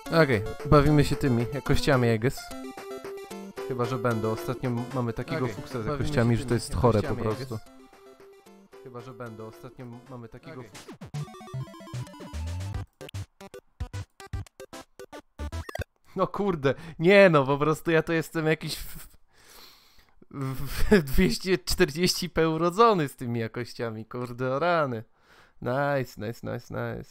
Okej, bawimy się tymi jakościami, I guess. Chyba, że będą. Ostatnio mamy takiego fuksa z jakościami, że to jest chore po prostu. Chyba, że będą. Ostatnio mamy takiego fuksa. No kurde, nie no, po prostu ja to jestem jakiś 240p urodzony z tymi jakościami, kurde o rany. Nice.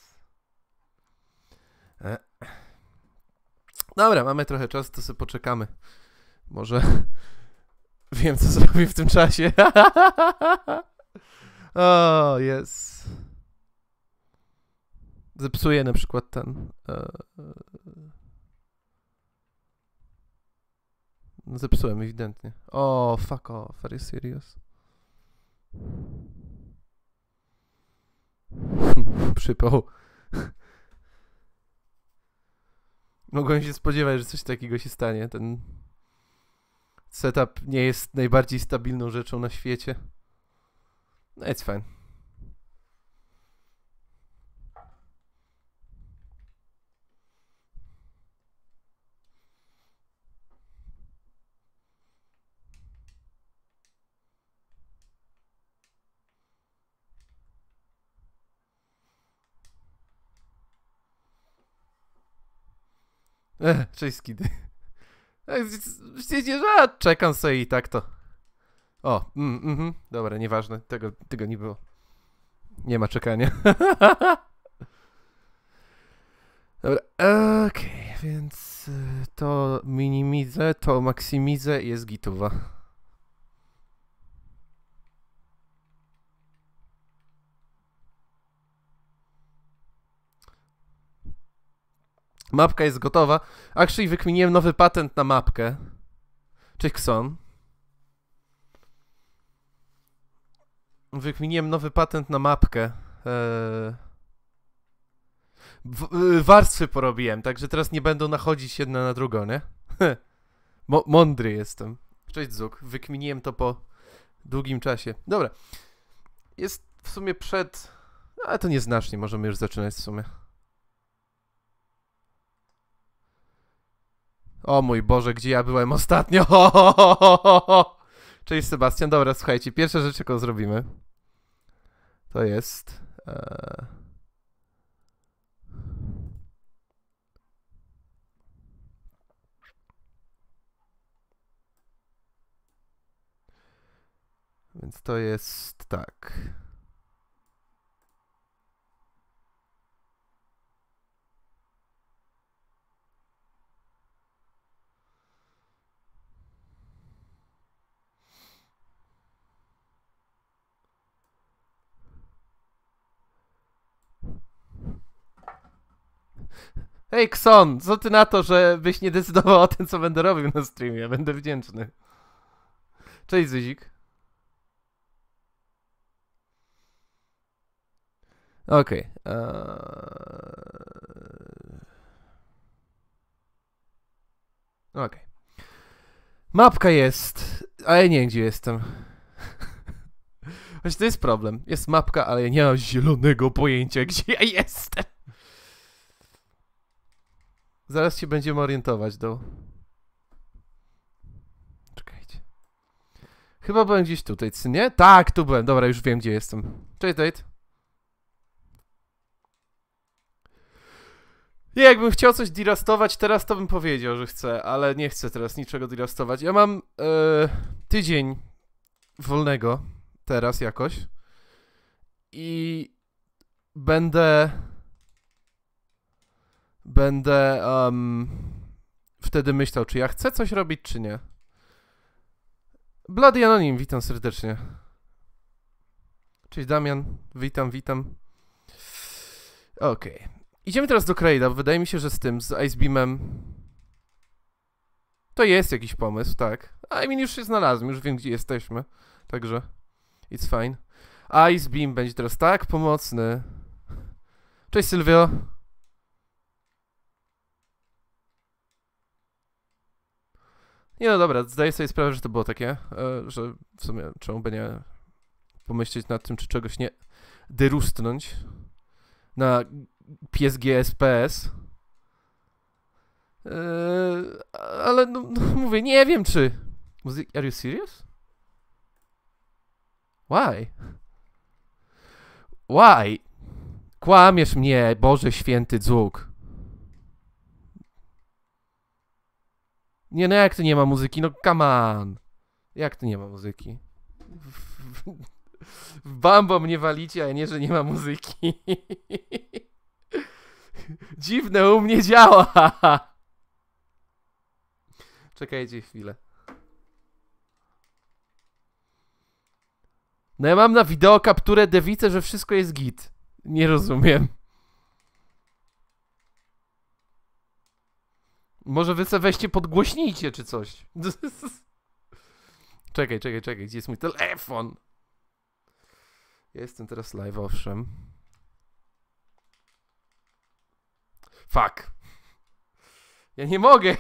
Dobra, mamy trochę czasu, to sobie poczekamy. Może wiem, co zrobię w tym czasie. O, jest. Zepsuję na przykład ten. Zepsułem ewidentnie. O, fuck off, are you serious? Przypał. Mogłem się spodziewać, że coś takiego się stanie. Ten setup nie jest najbardziej stabilną rzeczą na świecie. No, it's fine. Cześć Skidy. Czekam sobie i tak to. O, dobra, nieważne, tego nie było. Nie ma czekania. Dobra, okej, więc to minimizę, to maksymizę i jest gitowa. Mapka jest gotowa. Actually wykminiłem nowy patent na mapkę. Cześć Kson. Wykminiłem nowy patent na mapkę. Warstwy porobiłem, także teraz nie będą nachodzić jedna na drugą, nie? Mądry jestem. Cześć Zuk. Wykminiłem to po długim czasie. Dobra. Jest w sumie przed... Ale to nieznacznie, możemy już zaczynać w sumie. O mój Boże, gdzie ja byłem ostatnio? Cześć Sebastian. Dobra, słuchajcie, pierwsza rzecz, jaką zrobimy, to jest... Więc to jest tak. Hej Kson, co ty na to, że byś nie decydował o tym, co będę robił na streamie? Ja będę wdzięczny. Cześć Zyzik. Okej. Okej. Mapka jest, ale ja nie wiem, gdzie jestem. Właśnie to jest problem. Jest mapka, ale ja nie mam zielonego pojęcia, gdzie ja jestem. Zaraz się będziemy orientować, Czekajcie. Chyba byłem gdzieś tutaj, czy nie? Tak, tu byłem. Dobra, już wiem, gdzie jestem. Cześć, Date. Nie, jakbym chciał coś dirastować teraz, to bym powiedział, że chcę, ale nie chcę teraz niczego dirastować. Ja mam tydzień wolnego teraz jakoś i będę wtedy myślał, czy ja chcę coś robić, czy nie. Bloody Anonim, witam serdecznie. Cześć Damian, witam. Okej. Idziemy teraz do Crade'a, wydaje mi się, że z Icebeamem to jest jakiś pomysł, tak. I mean, już się znalazłem, już wiem, gdzie jesteśmy, także it's fine. Icebeam będzie teraz tak pomocny. Cześć Sylwio. Nie no dobra, zdaję sobie sprawę, że to było takie, że w sumie czemu by nie pomyśleć nad tym, czy czegoś nie derustnąć na PSG SPS. Ale no, mówię, nie wiem czy... Are you serious? Why? Why? Kłamiesz mnie, Boże święty dzuk. Nie, no jak to nie ma muzyki? No come on. Jak to nie ma muzyki? W Bambo mnie walicie, a nie, że nie ma muzyki. Dziwne, u mnie działa. Czekajcie chwilę. No ja mam na wideo kapturę dewicę, że wszystko jest git. Nie rozumiem. Może wy se weźcie podgłośnijcie czy coś. Czekaj, gdzie jest mój telefon? Ja jestem teraz live, owszem. Fuck. Ja nie mogę.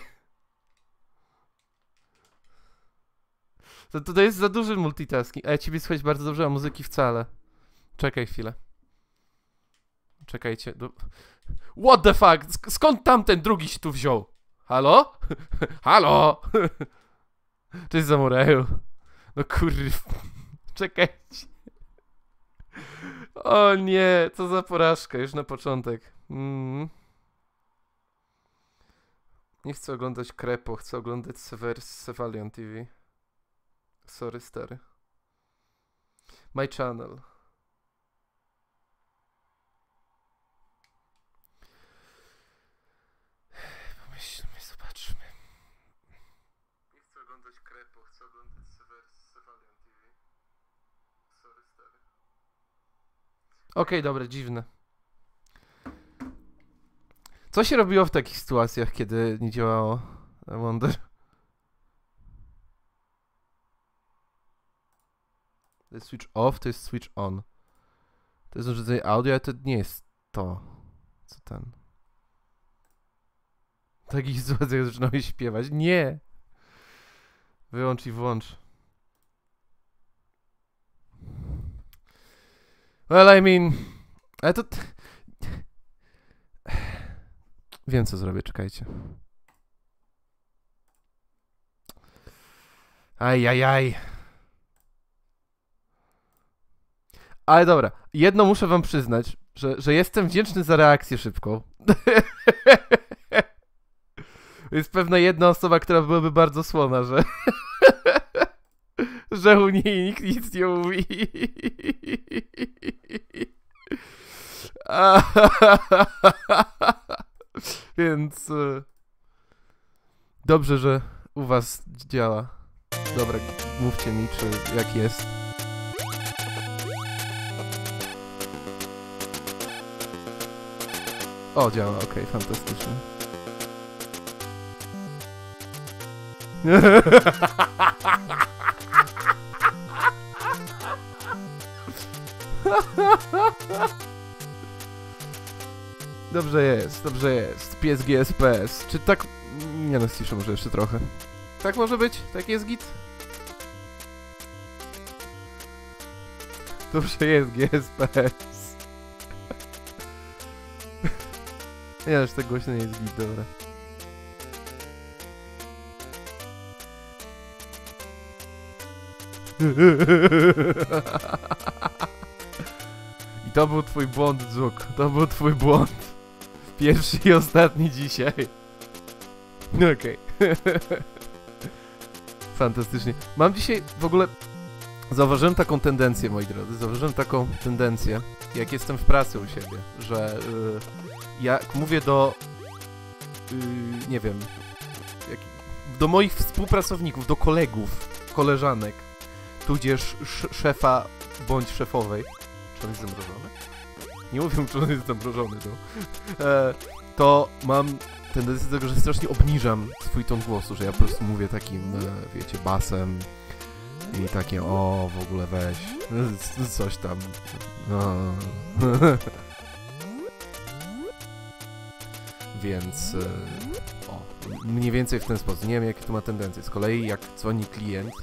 To jest za duży multitasking. A ja ciebie słychać bardzo dobrze, a muzyki wcale. Czekaj chwilę. Czekajcie. What the fuck? Skąd tamten drugi się tu wziął? Halo? Halo? Cześć Zamureju. No kurw. Czekajcie. O nie, co za porażka już na początek. Nie chcę oglądać Krepo, chcę oglądać Sevalion TV. Sorry, stary. My channel. Pomyślmy, zobaczmy. Nie chcę oglądać Krepo, chcę oglądać Sevalion TV. Sorry, stary. Okej, dobra, dziwne. Co się robiło w takich sytuacjach, kiedy nie działało Wonder? To jest switch off, to jest switch on. To jest urządzenie audio, ale to nie jest to. Co ten? W takich sytuacjach zaczynamy śpiewać. Nie! Wyłącz i włącz. Well, I mean... Ale to... Wiem, co zrobię, czekajcie. Ajajaj. Ale dobra, jedno muszę wam przyznać, że jestem wdzięczny za reakcję szybką. Jest pewna jedna osoba, która byłaby bardzo słona, że... że u niej nikt nic nie mówi. Więc... dobrze, że u was działa. Dobra, mówcie mi, czy jak jest. O, działa, okej, fantastycznie. Dobrze jest, dobrze jest. PSG SPS. Czy tak... Nie no, ściszę może jeszcze trochę. Tak może być? Tak jest git? Dobrze jest GSPS. Nie, aż tak głośno nie jest git, dobra. I to był twój błąd, Dzuk. To był twój błąd. Pierwszy i ostatni dzisiaj. Okej. Fantastycznie. Mam dzisiaj w ogóle... Zauważyłem taką tendencję, moi drodzy. Zauważyłem taką tendencję, jak jestem w pracy u siebie, że jak mówię do... nie wiem... do moich współpracowników, do kolegów, koleżanek, tudzież szefa bądź szefowej. Czy on jest zamrożony? Nie mówię, czy on jest zamrożony, no. To mam tendencję do tego, że strasznie obniżam swój ton głosu, że ja po prostu mówię takim, wiecie, basem i takie, o, w ogóle weź, coś tam, no. Więc, o, mniej więcej w ten sposób. Nie wiem, jakie to ma tendencje. Z kolei, jak dzwoni klient,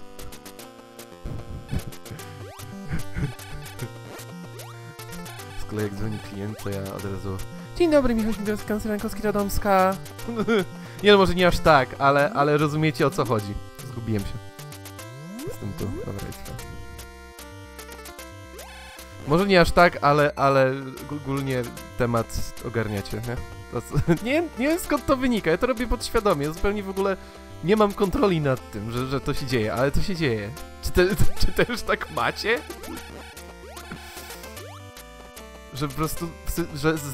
jak dzwoni klient, to ja od razu... Dzień dobry, Michał Śmigłowski, Kancelaria Radomska. Nie no, może nie aż tak, ale rozumiecie o co chodzi. Zgubiłem się. Jestem tu, dobra, jest to. Może nie aż tak, ale ogólnie temat ogarniacie, nie? Nie wiem skąd to wynika, ja to robię podświadomie, zupełnie w ogóle nie mam kontroli nad tym, że to się dzieje, ale to się dzieje. Czy też tak macie? Że po prostu, że w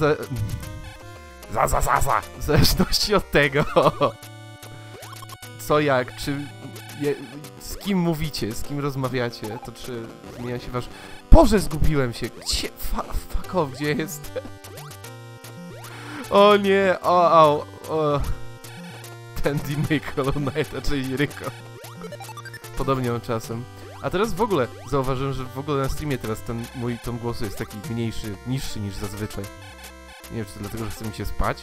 zależności od tego, co jak, czy z kim mówicie, z kim rozmawiacie, to czy zmienia się wasz... Boże, zgubiłem się! Gdzie... Fuck off, gdzie jest? O nie, o. Ten remake Hollow Knighta, czyli Ryko. Podobnie mam czasem. A teraz w ogóle zauważyłem, że w ogóle na streamie teraz ten mój ton głosu jest taki mniejszy, niższy niż zazwyczaj. Nie wiem, czy to dlatego, że chce mi się spać?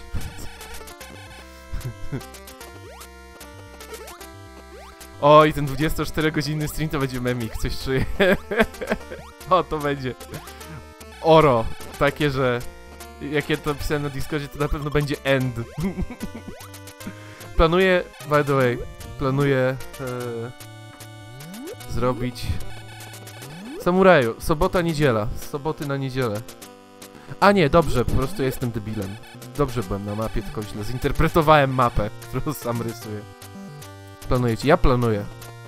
O, i ten 24-godzinny stream to będzie memik, coś czuję. O, to będzie. Oro. Takie, że... Jak ja to pisałem na Discordzie, to na pewno będzie end. Planuję, by the way, zrobić... Samuraju, sobota, niedziela. Z soboty na niedzielę. A nie, dobrze, po prostu ja jestem debilem. Dobrze byłem na mapie, tylko źle zinterpretowałem mapę, którą sam rysuję. Planujecie? Ja planuję.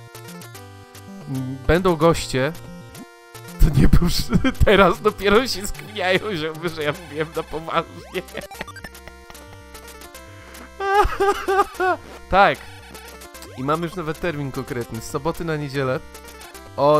Będą goście. To nie był... Teraz dopiero się skminiają, że ja mówiłem na poważnie. Tak. I mamy już nawet termin konkretny. Z soboty na niedzielę. Od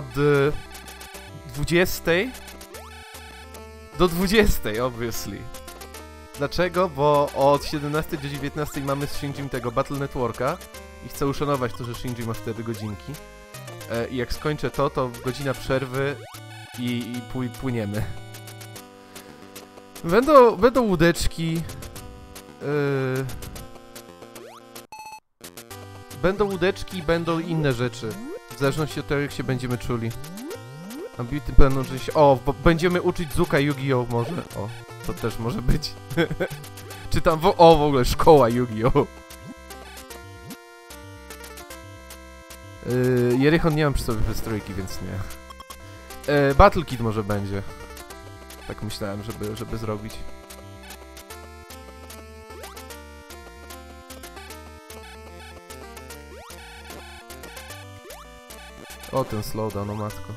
20 do 20, obviously. Dlaczego? Bo od 17 do 19 mamy z Shinjim tego Battle Networka i chcę uszanować to, że Shinji ma wtedy godzinki. I jak skończę to godzina przerwy i płyniemy. Będą łódeczki. Będą łódeczki i będą inne rzeczy. W zależności od tego, jak się będziemy czuli. A beauty będą się... O, będziemy uczyć Zuka Yu-Gi-Oh! Może. O, to też może być. Czy tam w ogóle szkoła Yu-Gi-Oh! Jerychon nie mam przy sobie trójki, więc nie. Battle Kid może będzie. Tak myślałem, żeby zrobić. O, ten slowdown, o matko.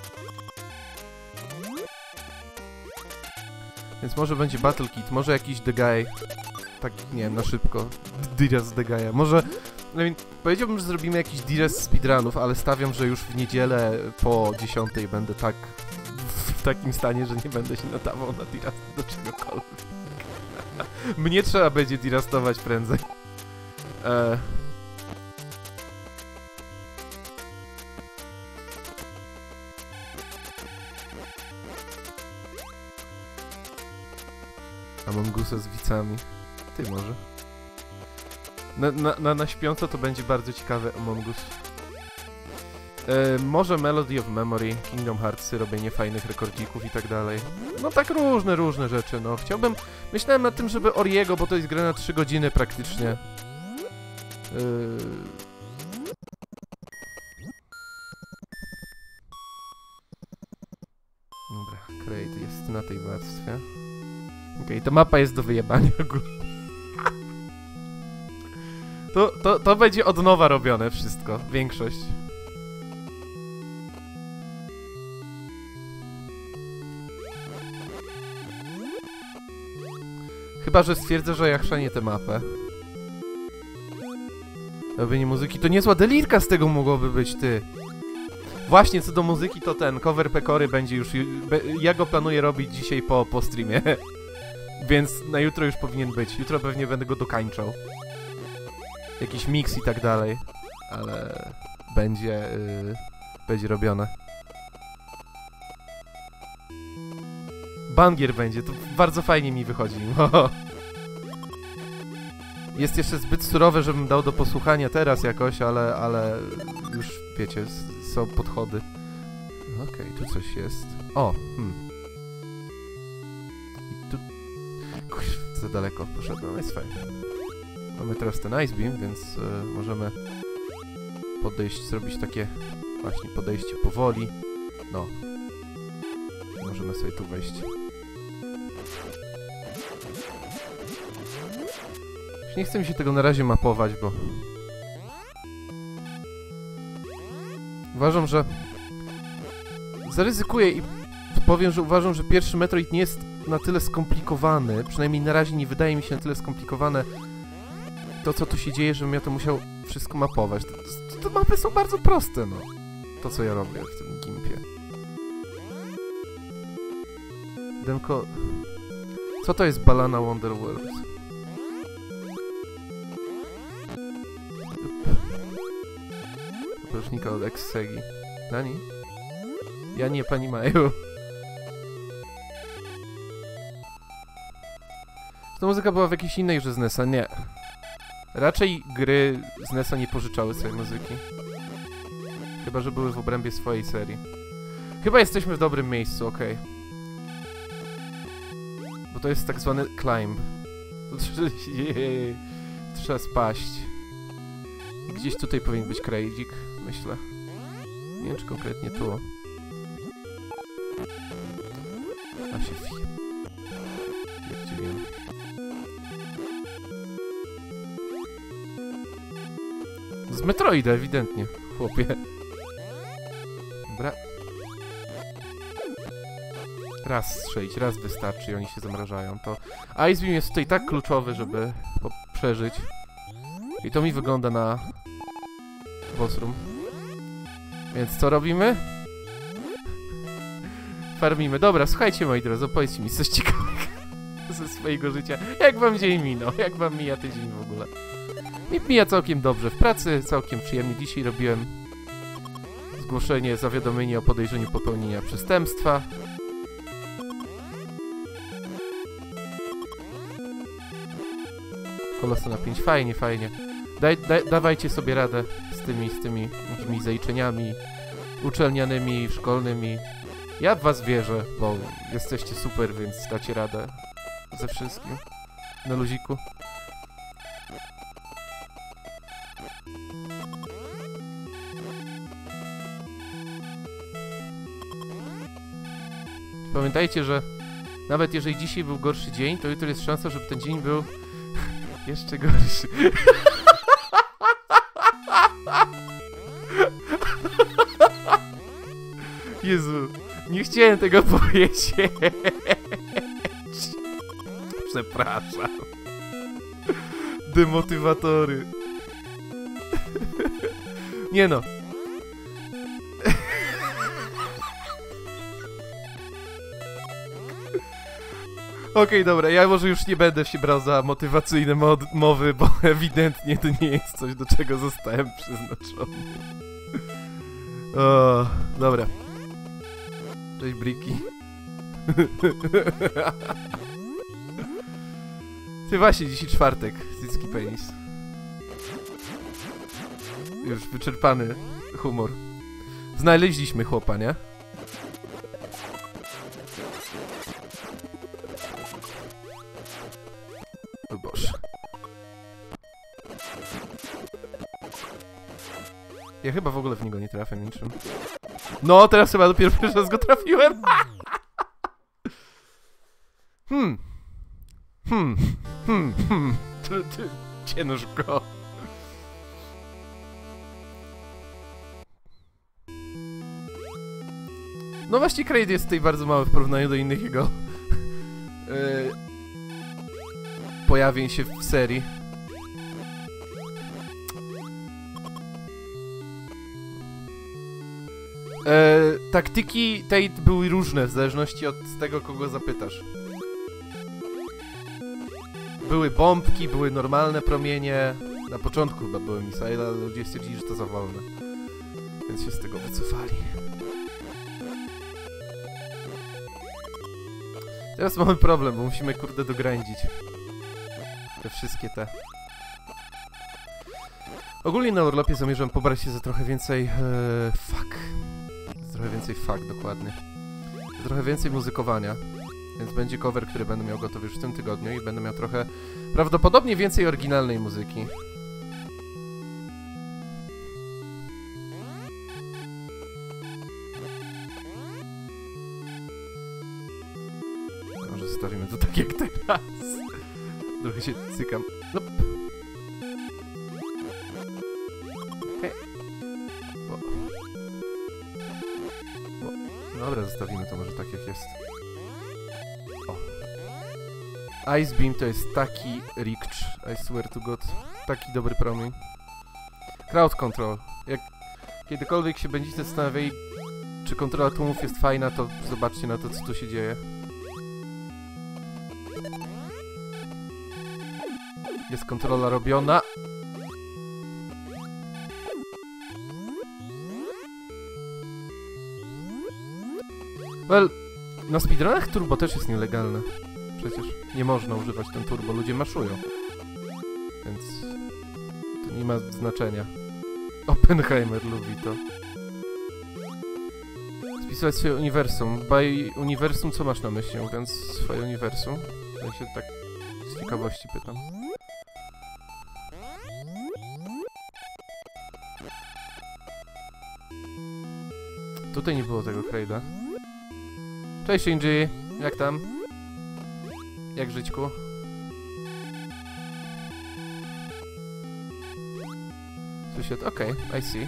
Więc może będzie Battle Kit, może jakiś The Guy. Tak, nie wiem, na szybko. Diras The Guy'a. Może... powiedziałbym, że zrobimy jakiś Diras speedrunów, ale stawiam, że już w niedzielę po 10 będę tak... w takim stanie, że nie będę się nadawał na Diras do czegokolwiek. Mnie trzeba będzie dirastować prędzej. Among Usa z wicami. Ty może. Na śpiąco to będzie bardzo ciekawy Among Us. Może Melody of Memory, Kingdom Hearts, robienie fajnych rekordzików i tak dalej. No tak różne rzeczy, no. Myślałem nad tym, żeby Oriego, bo to jest gra na 3 godziny praktycznie. Dobra, Create jest na tej warstwie. Okej, to mapa jest do wyjebania ogólnie. To będzie od nowa robione wszystko, większość. Chyba, że stwierdzę, że ja chrzanię tę mapę. Robienie muzyki to niezła delirka z tego mogłoby być, ty. Właśnie, co do muzyki, to ten cover Pekory będzie już... Ja go planuję robić dzisiaj po streamie. Więc na jutro już powinien być. Jutro pewnie będę go dokańczał. Jakiś mix i tak dalej. Ale... będzie robione. Bangier będzie, to bardzo fajnie mi wychodzi. Jest jeszcze zbyt surowe, żebym dał do posłuchania teraz jakoś, ale już wiecie, są podchody. Okej, tu coś jest. O, I tu... Kurwa, za daleko poszedłem, jest fajnie. Mamy teraz ten Ice Beam, więc możemy podejść, zrobić takie właśnie podejście powoli. No. Możemy sobie tu wejść. Nie chcę mi się tego na razie mapować, bo... Uważam, że... Zaryzykuję i powiem, że uważam, że pierwszy Metroid nie jest na tyle skomplikowany, przynajmniej na razie nie wydaje mi się na tyle skomplikowane to, co tu się dzieje, żebym ja to musiał wszystko mapować. Te mapy są bardzo proste, no. To, co ja robię w tym gimpie. Demko... Co to jest Balana Wonderworld? Poprosznika od Ex-Segi. Nani? Ja nie, pani Maju. Ta muzyka była w jakiejś innej grze z NES-a? Nie. Raczej gry z NES-a nie pożyczały swojej muzyki. Chyba, że były w obrębie swojej serii. Chyba jesteśmy w dobrym miejscu, okej. Bo to jest tak zwany climb. To trzeba spaść. I gdzieś tutaj powinien być krajdzik, myślę. Nie wiem, czy konkretnie tu. A się fie. Z Metroida, ewidentnie, chłopie. Dobra. Raz strzelić, raz wystarczy i oni się zamrażają. To Ice Beam jest tutaj tak kluczowy, żeby przeżyć. I to mi wygląda na boss room. Więc co robimy? Farmimy. Dobra, słuchajcie moi drodzy, opowiedzcie mi coś ciekawego ze swojego życia. Jak wam dzień minął? Jak wam mija tydzień w ogóle? Mi mija całkiem dobrze w pracy, całkiem przyjemnie. Dzisiaj robiłem zgłoszenie, zawiadomienie o podejrzeniu popełnienia przestępstwa. Kolosa na 5. Fajnie, fajnie. Dawajcie sobie radę z tymi jakimiś zaliczeniami uczelnianymi, szkolnymi. Ja w was wierzę, bo jesteście super, więc dacie radę ze wszystkim. Na luziku. Pamiętajcie, że nawet jeżeli dzisiaj był gorszy dzień, to jutro jest szansa, żeby ten dzień był jeszcze gorszy. Jezu, nie chciałem tego powiedzieć. Przepraszam. Demotywatory. Nie no. Okej, dobra, ja może już nie będę się brał za motywacyjne mowy, bo ewidentnie to nie jest coś, do czego zostałem przeznaczony. O, dobra. Cześć, Briki. Ty właśnie, dzisiaj czwartek, cycki penis. Już wyczerpany humor. Znaleźliśmy chłopa, nie? O Boże. Ja chyba w ogóle w niego nie trafię niczym. No, teraz chyba dopiero pierwszy raz go trafiłem. Ciężko. No właśnie, Kraid jest tutaj bardzo mały w porównaniu do innych jego pojawień się w serii. Taktyki tej były różne w zależności od tego, kogo zapytasz. Były bombki, były normalne promienie. Na początku chyba były missile, ale ludzie stwierdzili, że to za wolne. Więc się z tego wycofali. Teraz mamy problem, bo musimy kurde dogrędzić te wszystkie te. Ogólnie na urlopie zamierzam pobrać się za trochę więcej dokładnie. Za trochę więcej muzykowania. Więc będzie cover, który będę miał gotowy już w tym tygodniu i będę miał trochę, prawdopodobnie więcej oryginalnej muzyki. Może zostawimy to tak jak teraz. Trochę się cykam. Nope. Okay. Dobra, zostawimy to może tak jak jest. O. Ice Beam to jest taki rikcz, I swear to god. Taki dobry promień. Crowd Control. Jak kiedykolwiek się będziecie zastanawiali, czy kontrola tłumów jest fajna, to zobaczcie na to, co tu się dzieje. Jest kontrola robiona. Well, na speedrunach turbo też jest nielegalne. Przecież nie można używać ten turbo, ludzie maszują. Więc to nie ma znaczenia. Oppenheimer lubi to. Spisywać swoje uniwersum. By uniwersum co masz na myśli, mówiąc swoje uniwersum? Ja się tak z ciekawości pytam. Tutaj nie było tego Kraida. Cześć Shinji, jak tam? Jak żyćku? Słyszedł, okej, I see.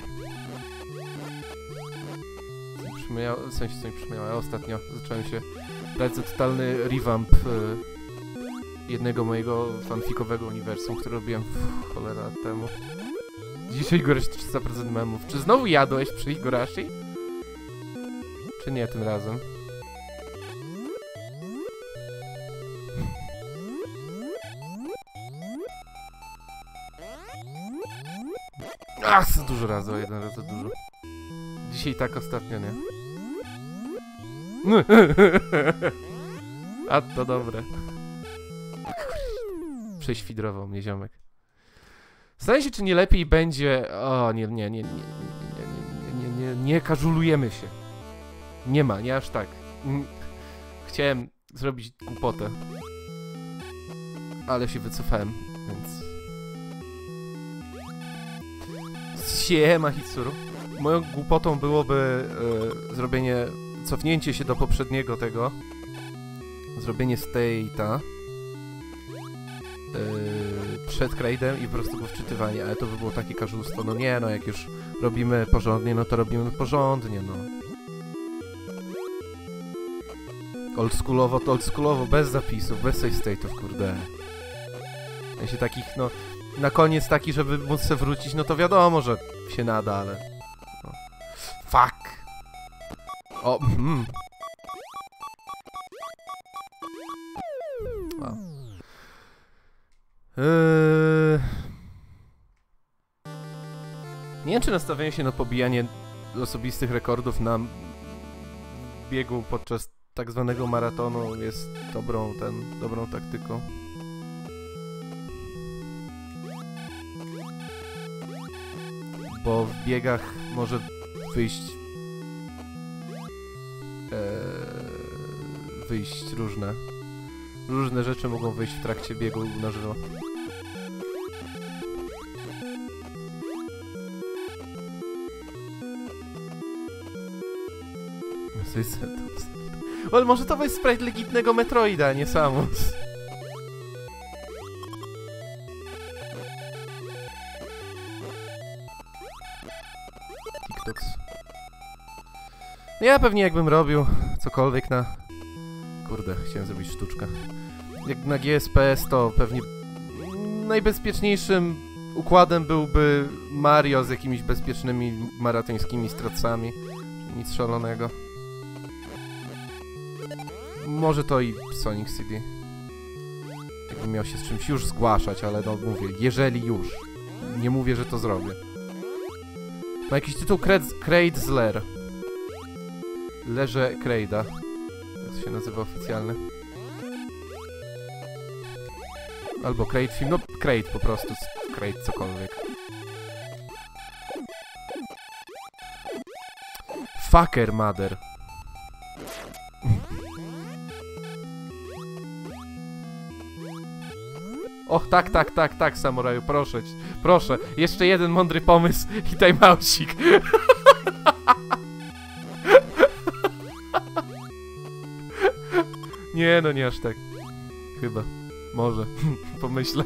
W sensie co mi przypomniało, ja ostatnio zacząłem się brać za totalny revamp jednego mojego fanfikowego uniwersum, który robiłem cholera lat temu. Dzisiaj Igarashi 300% memów. Czy znowu jadłeś przy Igarashi? Czy nie tym razem? Ach, za dużo razy, o jeden raz za dużo. Dzisiaj tak ostatnio, nie? A to dobre. Prześwidrował mnie ziomek. Zastanawiam się, czy nie lepiej będzie... O, nie każulujemy się. Nie ma, nie aż tak. Chciałem zrobić głupotę. Ale się wycofałem, więc... Siema Hitsuru. Moją głupotą byłoby cofnięcie się do poprzedniego tego. Zrobienie state'a przed Kraidem i po prostu go wczytywanie, ale to by było takie każulstwo. No nie, no jak już robimy porządnie, no to robimy porządnie, no. Oldschoolowo to oldschoolowo, bez zapisów, bez save state'ów, kurde. Ja się takich, no, na koniec taki, żeby móc se wrócić, no to wiadomo, że się nada, ale... No. Fuck! O, Wow. Nie wiem, czy nastawienie się na pobijanie osobistych rekordów na biegu podczas tak zwanego maratonu jest dobrą taktyką. Bo w biegach może wyjść różne rzeczy mogą wyjść w trakcie biegu na żywo. Ale może to jest sprite legitnego Metroida, nie Samus. TikToks. Ja pewnie jakbym robił cokolwiek na... Kurde, chciałem zrobić sztuczkę. Jak na GSPS to pewnie najbezpieczniejszym układem byłby Mario z jakimiś bezpiecznymi maratońskimi stracami. Nic szalonego. Może to i Sonic CD. Jakbym miał się z czymś już zgłaszać, ale no mówię, jeżeli już. Nie mówię, że to zrobię. Ma jakiś tytuł Kraid'Slayer. Leże Kraida. Jak to się nazywa oficjalnie. Albo Kraid film, no Kraid po prostu, Kraid cokolwiek. Fucker mother. Och, tak, samuraju, proszę cię, proszę. Jeszcze jeden mądry pomysł i timeoutsik. Nie, no nie aż tak. Chyba. Może. Pomyślę.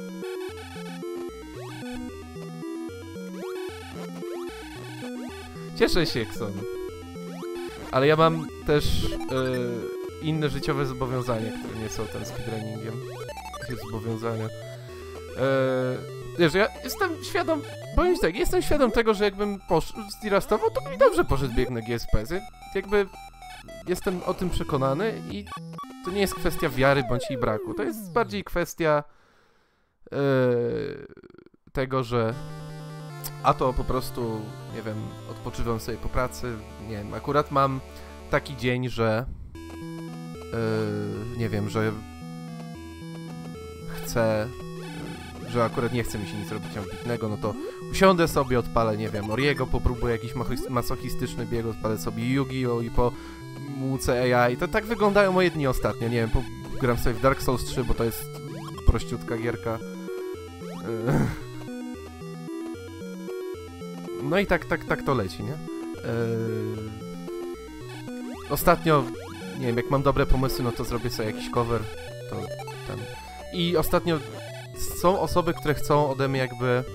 Cieszę się, Exon. Ale ja mam też inne życiowe zobowiązania, które nie są tym speedrunningiem. Takie zobowiązania. Wiesz, ja jestem świadom, powiem ci tak, jestem świadom tego, że jakbym zirastował, to mi dobrze poszedł bieg na GSP. Jakby jestem o tym przekonany i to nie jest kwestia wiary bądź jej braku. To jest bardziej kwestia tego, że a to po prostu, nie wiem, odpoczywam sobie po pracy, nie wiem, akurat mam taki dzień, że nie wiem, że chcę, że akurat nie chce mi się nic robić ambitnego, no to usiądę sobie, odpalę, nie wiem, Oriego, popróbuję jakiś masochistyczny bieg, odpalę sobie Yu-Gi-Oh! I po muce AI. To tak wyglądają moje dni ostatnio, nie wiem, gram sobie w Dark Souls 3, bo to jest prościutka gierka. No i tak to leci, nie? Ostatnio, nie wiem, jak mam dobre pomysły, no to zrobię sobie jakiś cover, to ten. I ostatnio są osoby, które chcą ode mnie jakby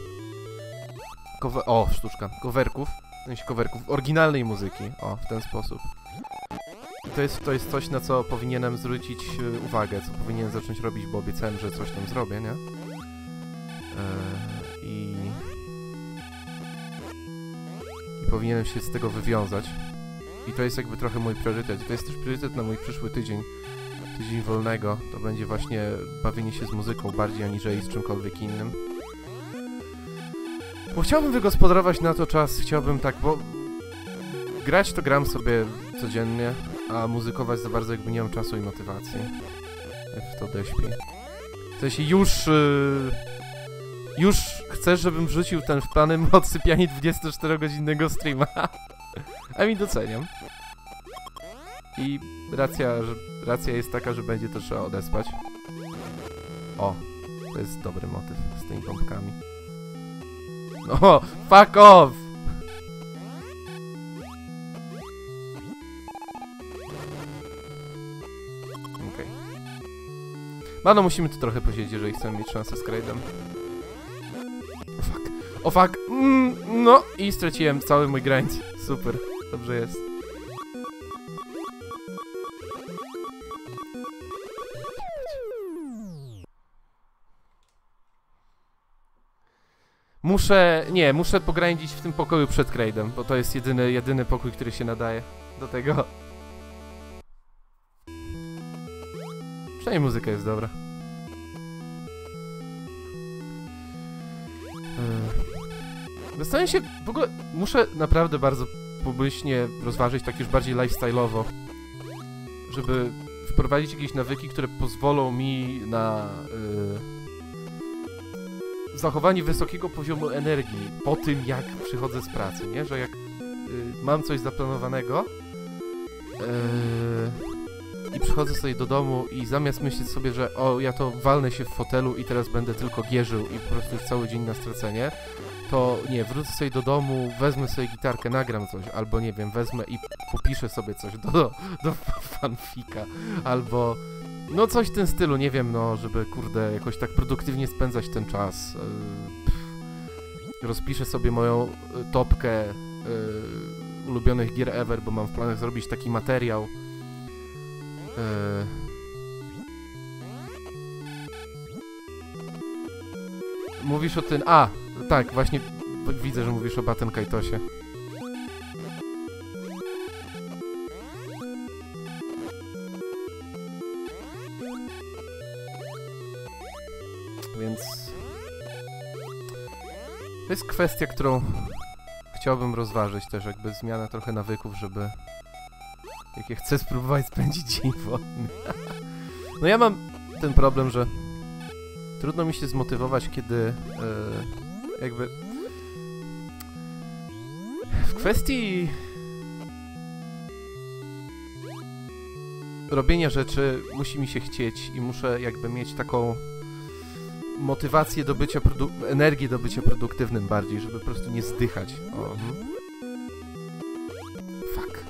coverków, w sensie coverków oryginalnej muzyki, o, w ten sposób. I to jest coś, na co powinienem zwrócić uwagę, co powinienem zacząć robić, bo obiecałem, że coś tam zrobię, nie? I powinienem się z tego wywiązać. I to jest jakby trochę mój priorytet. To jest też priorytet na mój przyszły tydzień. Tydzień wolnego. To będzie właśnie bawienie się z muzyką bardziej aniżeli z czymkolwiek innym. Bo chciałbym wygospodarować na to czas. Chciałbym tak, bo grać to gram sobie codziennie, a muzykować za bardzo jakby nie mam czasu i motywacji. W to deśpi. W sensie już chcesz, żebym wrzucił ten w plany odsypianie 24-godzinnego streama. A mi doceniam. I racja jest taka, że będzie to trzeba odespać. O, to jest dobry motyw z tymi pompkami. No, fuck off! Okej. No, musimy tu trochę posiedzieć, jeżeli chcemy mieć szansę z Kraidem. O fuck! No i straciłem cały mój grind. Super, dobrze jest. Muszę pogrindzić w tym pokoju przed Kraidem, bo to jest jedyny pokój, który się nadaje do tego. Przynajmniej muzyka jest dobra. Zastanawiam się, w ogóle muszę naprawdę bardzo publicznie rozważyć, tak już bardziej lifestyle'owo, żeby wprowadzić jakieś nawyki, które pozwolą mi na zachowanie wysokiego poziomu energii po tym, jak przychodzę z pracy, nie? Że jak mam coś zaplanowanego i przychodzę sobie do domu i zamiast myśleć sobie, że o, ja to walnę się w fotelu i teraz będę tylko gierzył i po prostu już cały dzień na stracenie, to nie, wrócę sobie do domu, wezmę sobie gitarkę, nagram coś, albo nie wiem, wezmę i popiszę sobie coś do fanfika, albo no coś w tym stylu, nie wiem, no, żeby kurde jakoś tak produktywnie spędzać ten czas. Rozpiszę sobie moją topkę ulubionych gier ever, bo mam w planach zrobić taki materiał. Mówisz o tym... A, tak, właśnie widzę, że mówisz o Baten Kaitosie. Więc... To jest kwestia, którą chciałbym rozważyć też, jakby zmiana trochę nawyków, żeby... Jak ja chcę spróbować spędzić dzień wolny. No ja mam ten problem, że trudno mi się zmotywować, kiedy jakby w kwestii robienia rzeczy musi mi się chcieć i muszę jakby mieć taką motywację do bycia, energię do bycia produktywnym bardziej, żeby po prostu nie zdychać. O, Fuck.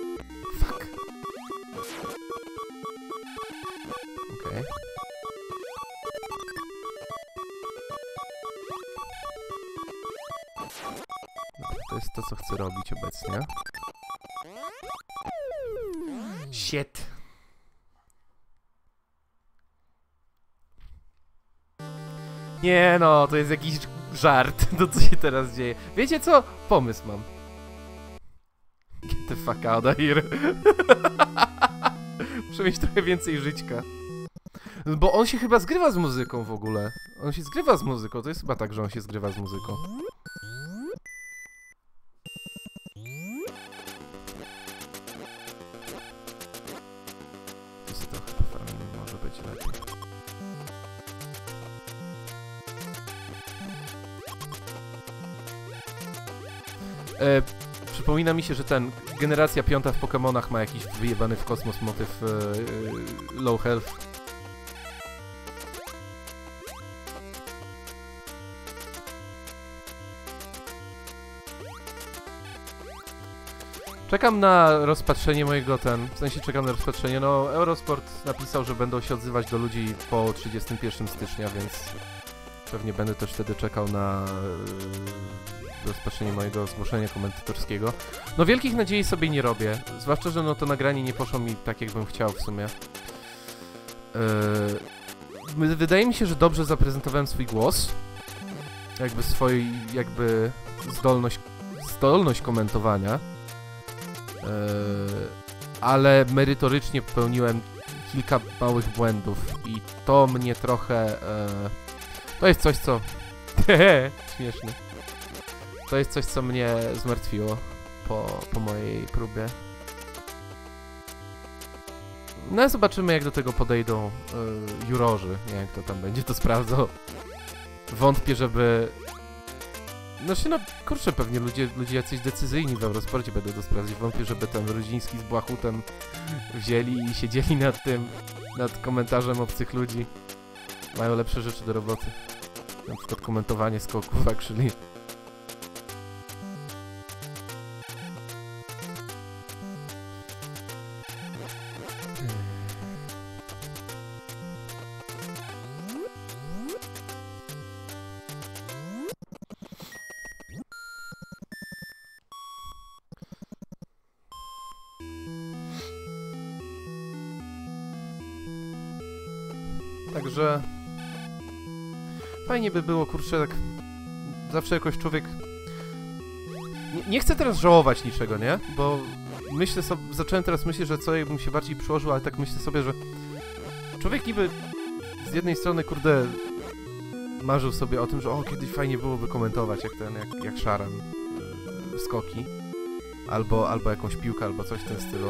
Okej. Dobra, to jest to, co chcę robić obecnie. Shit. Nie no, to jest jakiś żart, to co się teraz dzieje. Wiecie co? Pomysł mam. Get the fuck out of here. Muszę mieć trochę więcej żyćka. Bo on się chyba zgrywa z muzyką w ogóle. On się zgrywa z muzyką, to jest chyba tak, że on się zgrywa z muzyką. To jest trochę pofarming, może być lepiej. Przypomina mi się, że generacja 5 w Pokemonach ma jakiś wyjebany w kosmos motyw low health. Czekam na rozpatrzenie mojego w sensie czekam na rozpatrzenie, no Eurosport napisał, że będą się odzywać do ludzi po 31 stycznia, więc pewnie będę też wtedy czekał na rozpatrzenie mojego zgłoszenia komentatorskiego. No wielkich nadziei sobie nie robię, zwłaszcza, że no to nagranie nie poszło mi tak, jakbym chciał w sumie. Wydaje mi się, że dobrze zaprezentowałem swój głos, jakby zdolność komentowania, ale merytorycznie popełniłem kilka małych błędów i to mnie trochę... to jest coś, co... śmieszne. To jest coś, co mnie zmartwiło po mojej próbie. No zobaczymy, jak do tego podejdą jurorzy. Nie wiem, kto tam będzie to sprawdzał. Wątpię, żeby... Znaczy, no kurczę, pewnie ludzie jacyś decyzyjni w Eurosporcie będą to sprawdzić. Wątpię, żeby ten Rudziński z Błachutem wzięli i siedzieli nad komentarzem obcych ludzi. Mają lepsze rzeczy do roboty. Na przykład komentowanie skoków, actually. Także fajnie by było, kurczę, tak zawsze jakoś człowiek... Nie chcę teraz żałować niczego, nie? Bo myślę sobie, zacząłem teraz myśleć, że co jakbym się bardziej przyłożył, ale tak myślę sobie, że człowiek niby z jednej strony, kurde, marzył sobie o tym, że kiedyś fajnie byłoby komentować jak Sharan skoki, albo jakąś piłkę, albo coś w tym stylu.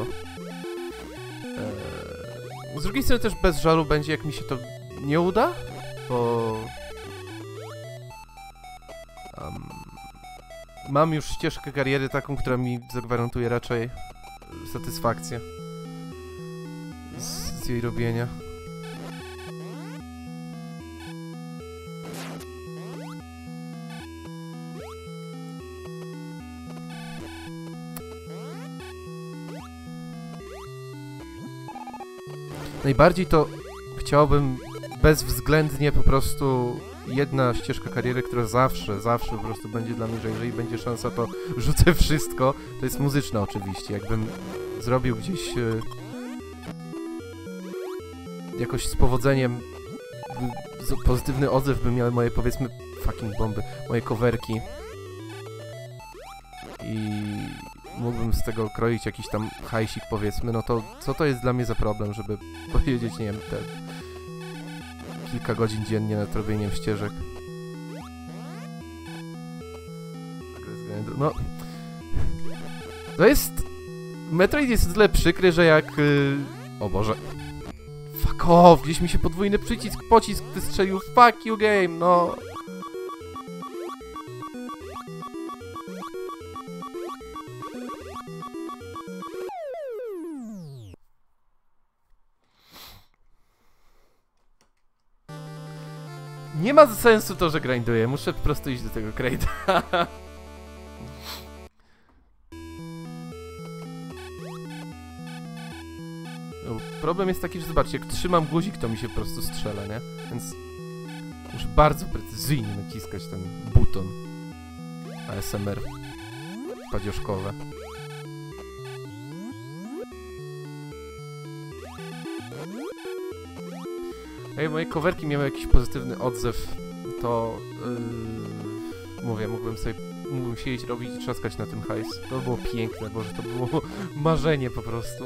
Z drugiej strony też bez żalu będzie, jak mi się to nie uda, bo mam już ścieżkę kariery taką, która mi zagwarantuje raczej satysfakcję z jej robienia. Najbardziej to chciałbym bezwzględnie po prostu jedna ścieżka kariery, która zawsze po prostu będzie dla mnie, że jeżeli będzie szansa, to rzucę wszystko. To jest muzyczna oczywiście. Jakbym zrobił gdzieś jakoś z powodzeniem pozytywny odzew, by miały moje, powiedzmy, fucking bomby, moje coverki i mógłbym z tego kroić jakiś tam hajsik, powiedzmy, no to co to jest dla mnie za problem, żeby powiedzieć, nie wiem, te kilka godzin dziennie nad robieniem ścieżek. No... To jest... Metroid jest tyle przykry, że jak... O Boże... Fuck off! Gdzieś mi się podwójny pocisk wystrzelił. Fuck you game, no... Nie ma sensu to, że grinduję. Muszę po prostu iść do tego crate'a. Problem jest taki, że zobaczcie, jak trzymam guzik, to mi się po prostu strzela, nie? Więc muszę bardzo precyzyjnie naciskać ten buton ASMR padzioszkowe. Jak moje coverki miały jakiś pozytywny odzew, to mówię, mógłbym siedzieć, robić i trzaskać na tym hajs. To było piękne, Boże, to było marzenie po prostu.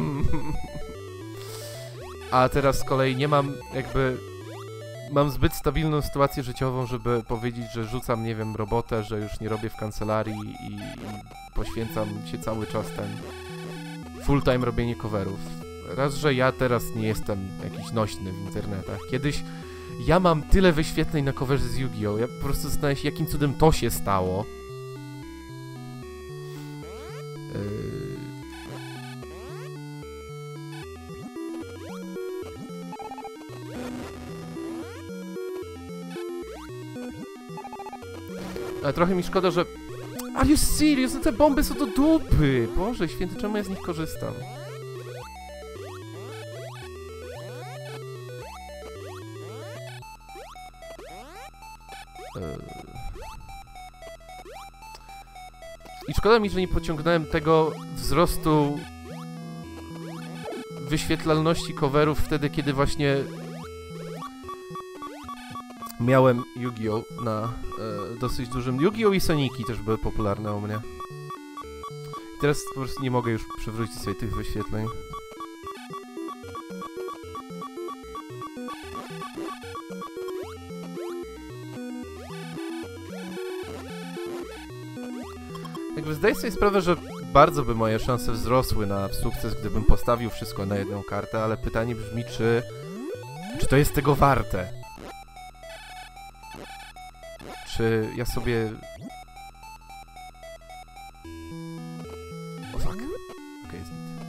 A teraz z kolei nie mam mam zbyt stabilną sytuację życiową, żeby powiedzieć, że rzucam, nie wiem, robotę, że już nie robię w kancelarii i poświęcam się cały czas full time robienie coverów. Raz, że ja teraz nie jestem jakiś nośny w internetach. Kiedyś ja mam tyle wyświetleń na coverze z Yu-Gi-Oh! Ja po prostu zastanawiam się, jakim cudem to się stało. Ale trochę mi szkoda, że... Are you serious? No te bomby są do dupy! Boże święty, czemu ja z nich korzystam? I szkoda mi, że nie pociągnąłem tego wzrostu wyświetlalności coverów wtedy, kiedy właśnie miałem Yu-Gi-Oh! Na dosyć dużym... Yu-Gi-Oh! I Soniki też były popularne u mnie. I teraz po prostu nie mogę już przywrócić sobie tych wyświetleń. Jakby zdaję sobie sprawę, że bardzo by moje szanse wzrosły na sukces, gdybym postawił wszystko na jedną kartę, ale pytanie brzmi, czy to jest tego warte? Czy ja sobie... O fuck. Okej, jest git.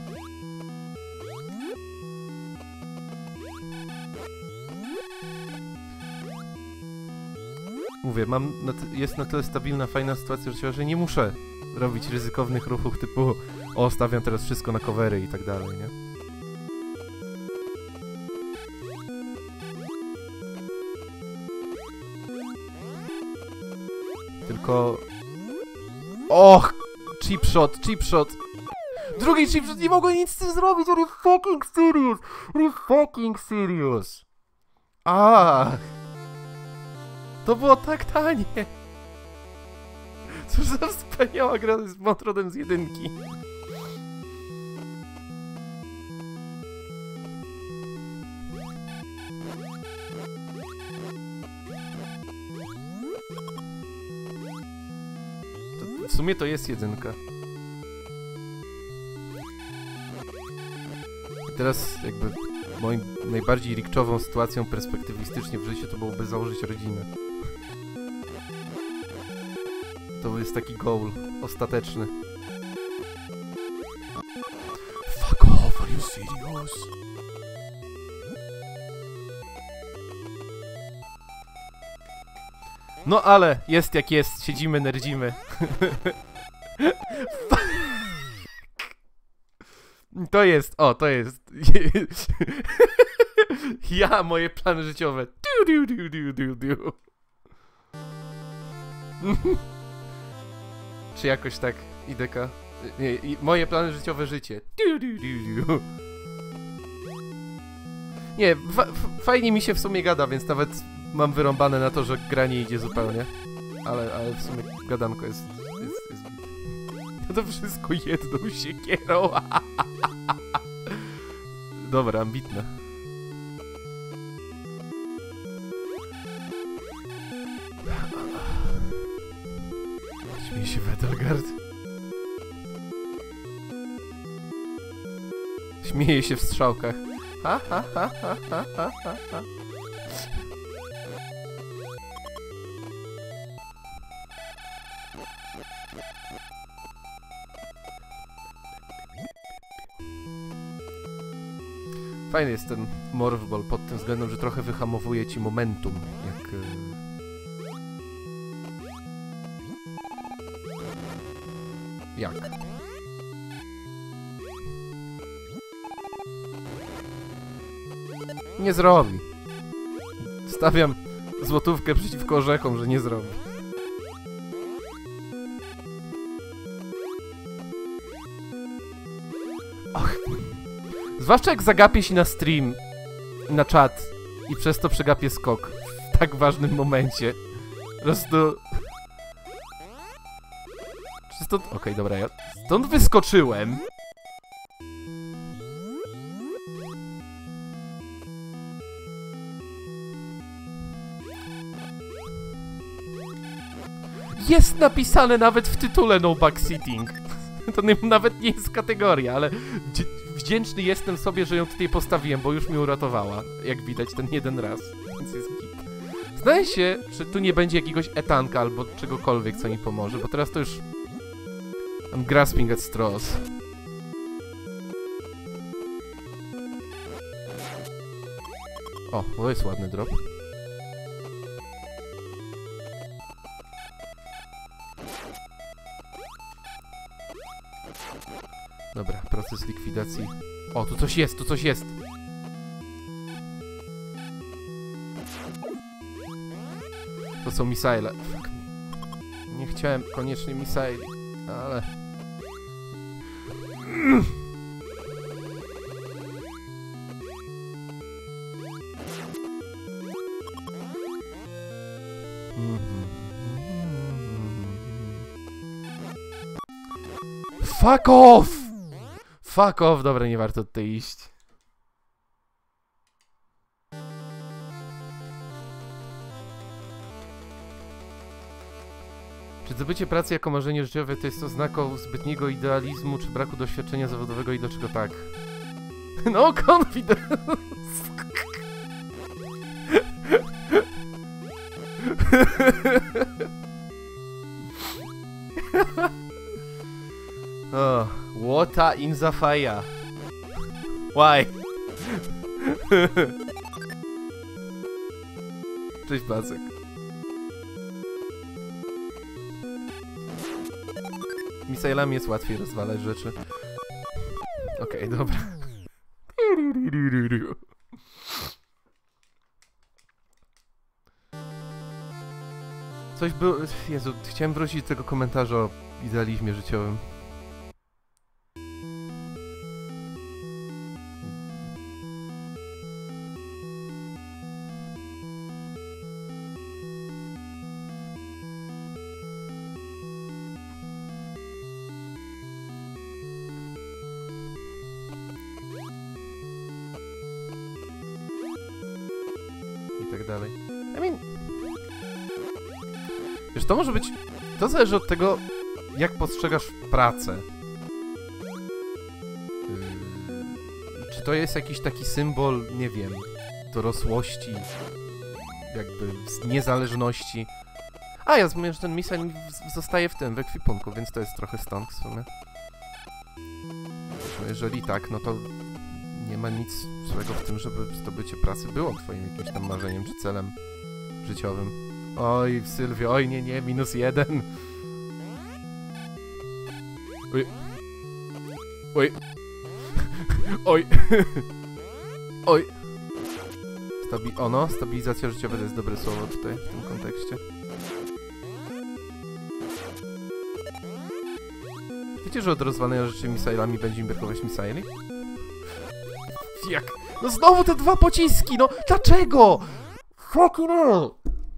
Mówię, jest na tyle stabilna, fajna sytuacja życiowa, że nie muszę robić ryzykownych ruchów typu stawiam teraz wszystko na covery i tak dalej, nie? Tylko... Och! Cheap shot! Drugi cheap shot! Nie mogę nic z tym zrobić! Are you fucking serious? Are you fucking serious? Ach! To było tak tanie! Cóż za wspaniała gra z Motrodem z jedynki. W sumie to jest jedynka. I teraz jakby moim najbardziej rikczową sytuacją perspektywistycznie w życiu to byłoby założyć rodzinę. To jest taki goal ostateczny. Fuck off, are you serious? No ale jest jak jest, siedzimy, nerdzimy. To jest, to jest. Ja, moje plany życiowe. Czy jakoś tak, IDK? Nie, moje plany życiowe życie. Nie, fajnie mi się w sumie gada, więc nawet mam wyrąbane na to, że gra nie idzie zupełnie. Ale w sumie gadanko jest to wszystko jedną siekierą. Dobra, ambitne. Śmieje się Wedelgard. Śmieje się w strzałkach. Ha, ha, ha, ha, ha, ha, ha. Fajny jest ten Morph Ball pod tym względem, że trochę wyhamowuje ci momentum, jak... Jak? Nie zrobi. Stawiam złotówkę przeciwko orzechom, że nie zrobi. Och. Zwłaszcza jak zagapię się na stream, na czat i przez to przegapię skok w tak ważnym momencie. Po prostu... Czy stąd... Okej, dobra, ja stąd wyskoczyłem. Jest napisane nawet w tytule no backseating. To nawet nie jest kategoria, ale wdzięczny jestem sobie, że ją tutaj postawiłem, bo już mnie uratowała, jak widać, ten jeden raz. Więc jest git. Zdaje się, że tu nie będzie jakiegoś etanka albo czegokolwiek, co mi pomoże, bo teraz to już... I'm grasping at straws. O, to jest ładny drop. Dobra, proces likwidacji. O, tu coś jest, tu coś jest. To są misile. Nie chciałem koniecznie misili, ale... Fuck off! Fuck off, dobra, nie warto tutaj iść. Czy zdobycie pracy jako marzenie życiowe to jest oznaką zbytniego idealizmu, czy braku doświadczenia zawodowego i dlaczego tak? No confidence! Oh, water in the fire. Why? Cześć, Bacek. Misailami jest łatwiej rozwalać rzeczy. Okej, dobra. Coś było... Jezu, chciałem wrócić do tego komentarza o idealizmie życiowym. I tak dalej. I mean... Wiesz, to może być... To zależy od tego, jak postrzegasz pracę. Czy to jest jakiś taki symbol, nie wiem, dorosłości, jakby niezależności. A, ja zapomniałem, że ten misal zostaje w tym, w ekwipunku, więc to jest trochę stąd w sumie. Jeżeli tak, no to nie ma nic złego w tym, żeby zdobycie pracy było twoim jakimś tam marzeniem czy celem życiowym. Oj, Sylwio, oj, nie, -1. Oj. Oj. Oj. Oj. Stabilizacja życiowa to jest dobre słowo tutaj, w tym kontekście. Wiecie, że od rozwalenia rzeczy misailami będzie im brakować misaili? Jak? No znowu te dwa pociski, no! Dlaczego? Fucking hell!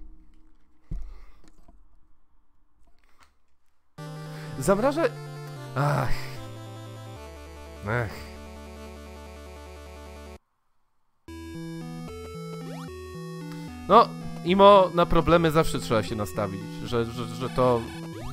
Zamraża... Ach. No, imo na problemy zawsze trzeba się nastawić, że to...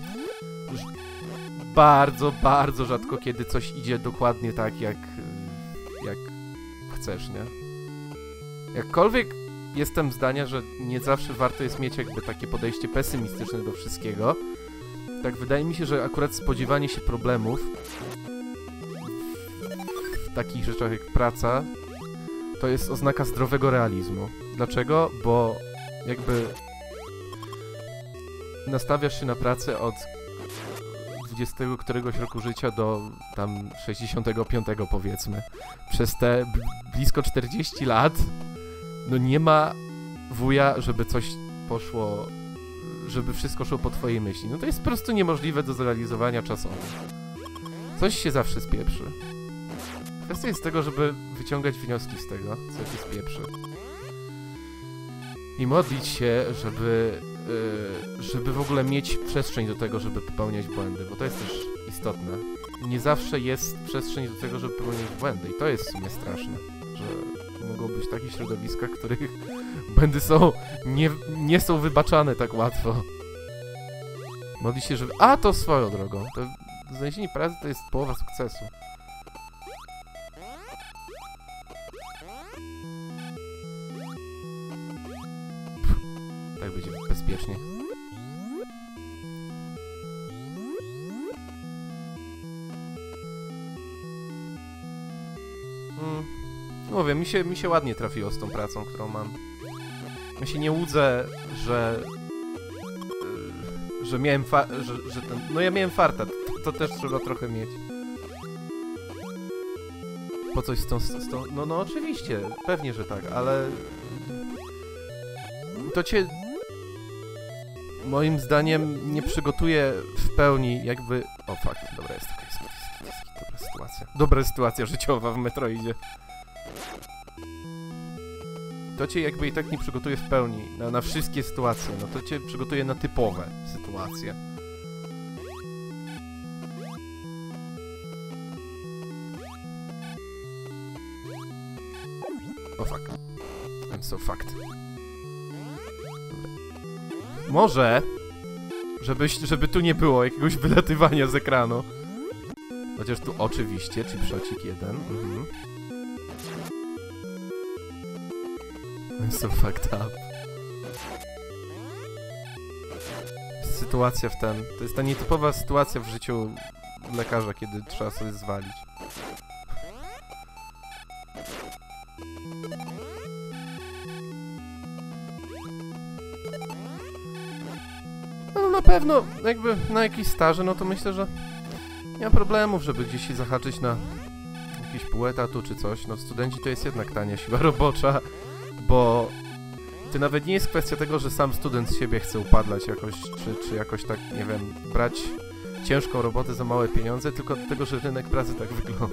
Bardzo rzadko kiedy coś idzie dokładnie tak, jak chcesz, nie? Jakkolwiek jestem zdania, że nie zawsze warto jest mieć jakby takie podejście pesymistyczne do wszystkiego, tak wydaje mi się, że akurat spodziewanie się problemów w takich rzeczach jak praca to jest oznaka zdrowego realizmu. Dlaczego? Bo jakby nastawiasz się na pracę od 20 któregoś roku życia do tam 65 powiedzmy. Przez te blisko 40 lat no nie ma wuja, żeby coś poszło, żeby wszystko szło po twojej myśli. No to jest po prostu niemożliwe do zrealizowania czasowo. Coś się zawsze spieprzy. Kwestia jest tego, żeby wyciągać wnioski z tego, co się spieprzy. I modlić się, żeby w ogóle mieć przestrzeń do tego, żeby popełniać błędy, bo to jest też istotne. Nie zawsze jest przestrzeń do tego, żeby popełniać błędy i to jest w sumie straszne, że mogą być takie środowiska, w których błędy nie są wybaczane tak łatwo. Modlić się, żeby... A, to swoją drogą. To znalezienie pracy to jest połowa sukcesu. Tak będzie bezpiecznie. Mówię, mi się ładnie trafiło z tą pracą, którą mam. Ja się nie łudzę, że miałem że ten... No ja miałem farta, to też trzeba trochę mieć. Po coś z tą... No oczywiście, pewnie, że tak, ale... To cię... Moim zdaniem nie przygotuje w pełni jakby... O fuck, dobra, jest dobra sytuacja. Dobra sytuacja życiowa w Metroidzie. To cię jakby i tak nie przygotuje w pełni na wszystkie sytuacje, no to cię przygotuje na typowe sytuacje. O fuck. I'm so fucked. Może, żeby tu nie było jakiegoś wylatywania z ekranu. Chociaż tu oczywiście, chipshocik jeden. I'm so fucked up. Sytuacja w ten... To jest ta nietypowa sytuacja w życiu lekarza, kiedy trzeba sobie zwalić. No na pewno, jakby na jakiejś staży, no to myślę, że nie ma problemów, żeby gdzieś się zahaczyć na jakiś pół etatu czy coś. No studenci to jest jednak tania siła robocza, bo to nawet nie jest kwestia tego, że sam student z siebie chce upadlać jakoś, czy jakoś tak, nie wiem, brać ciężką robotę za małe pieniądze, tylko dlatego, że rynek pracy tak wygląda.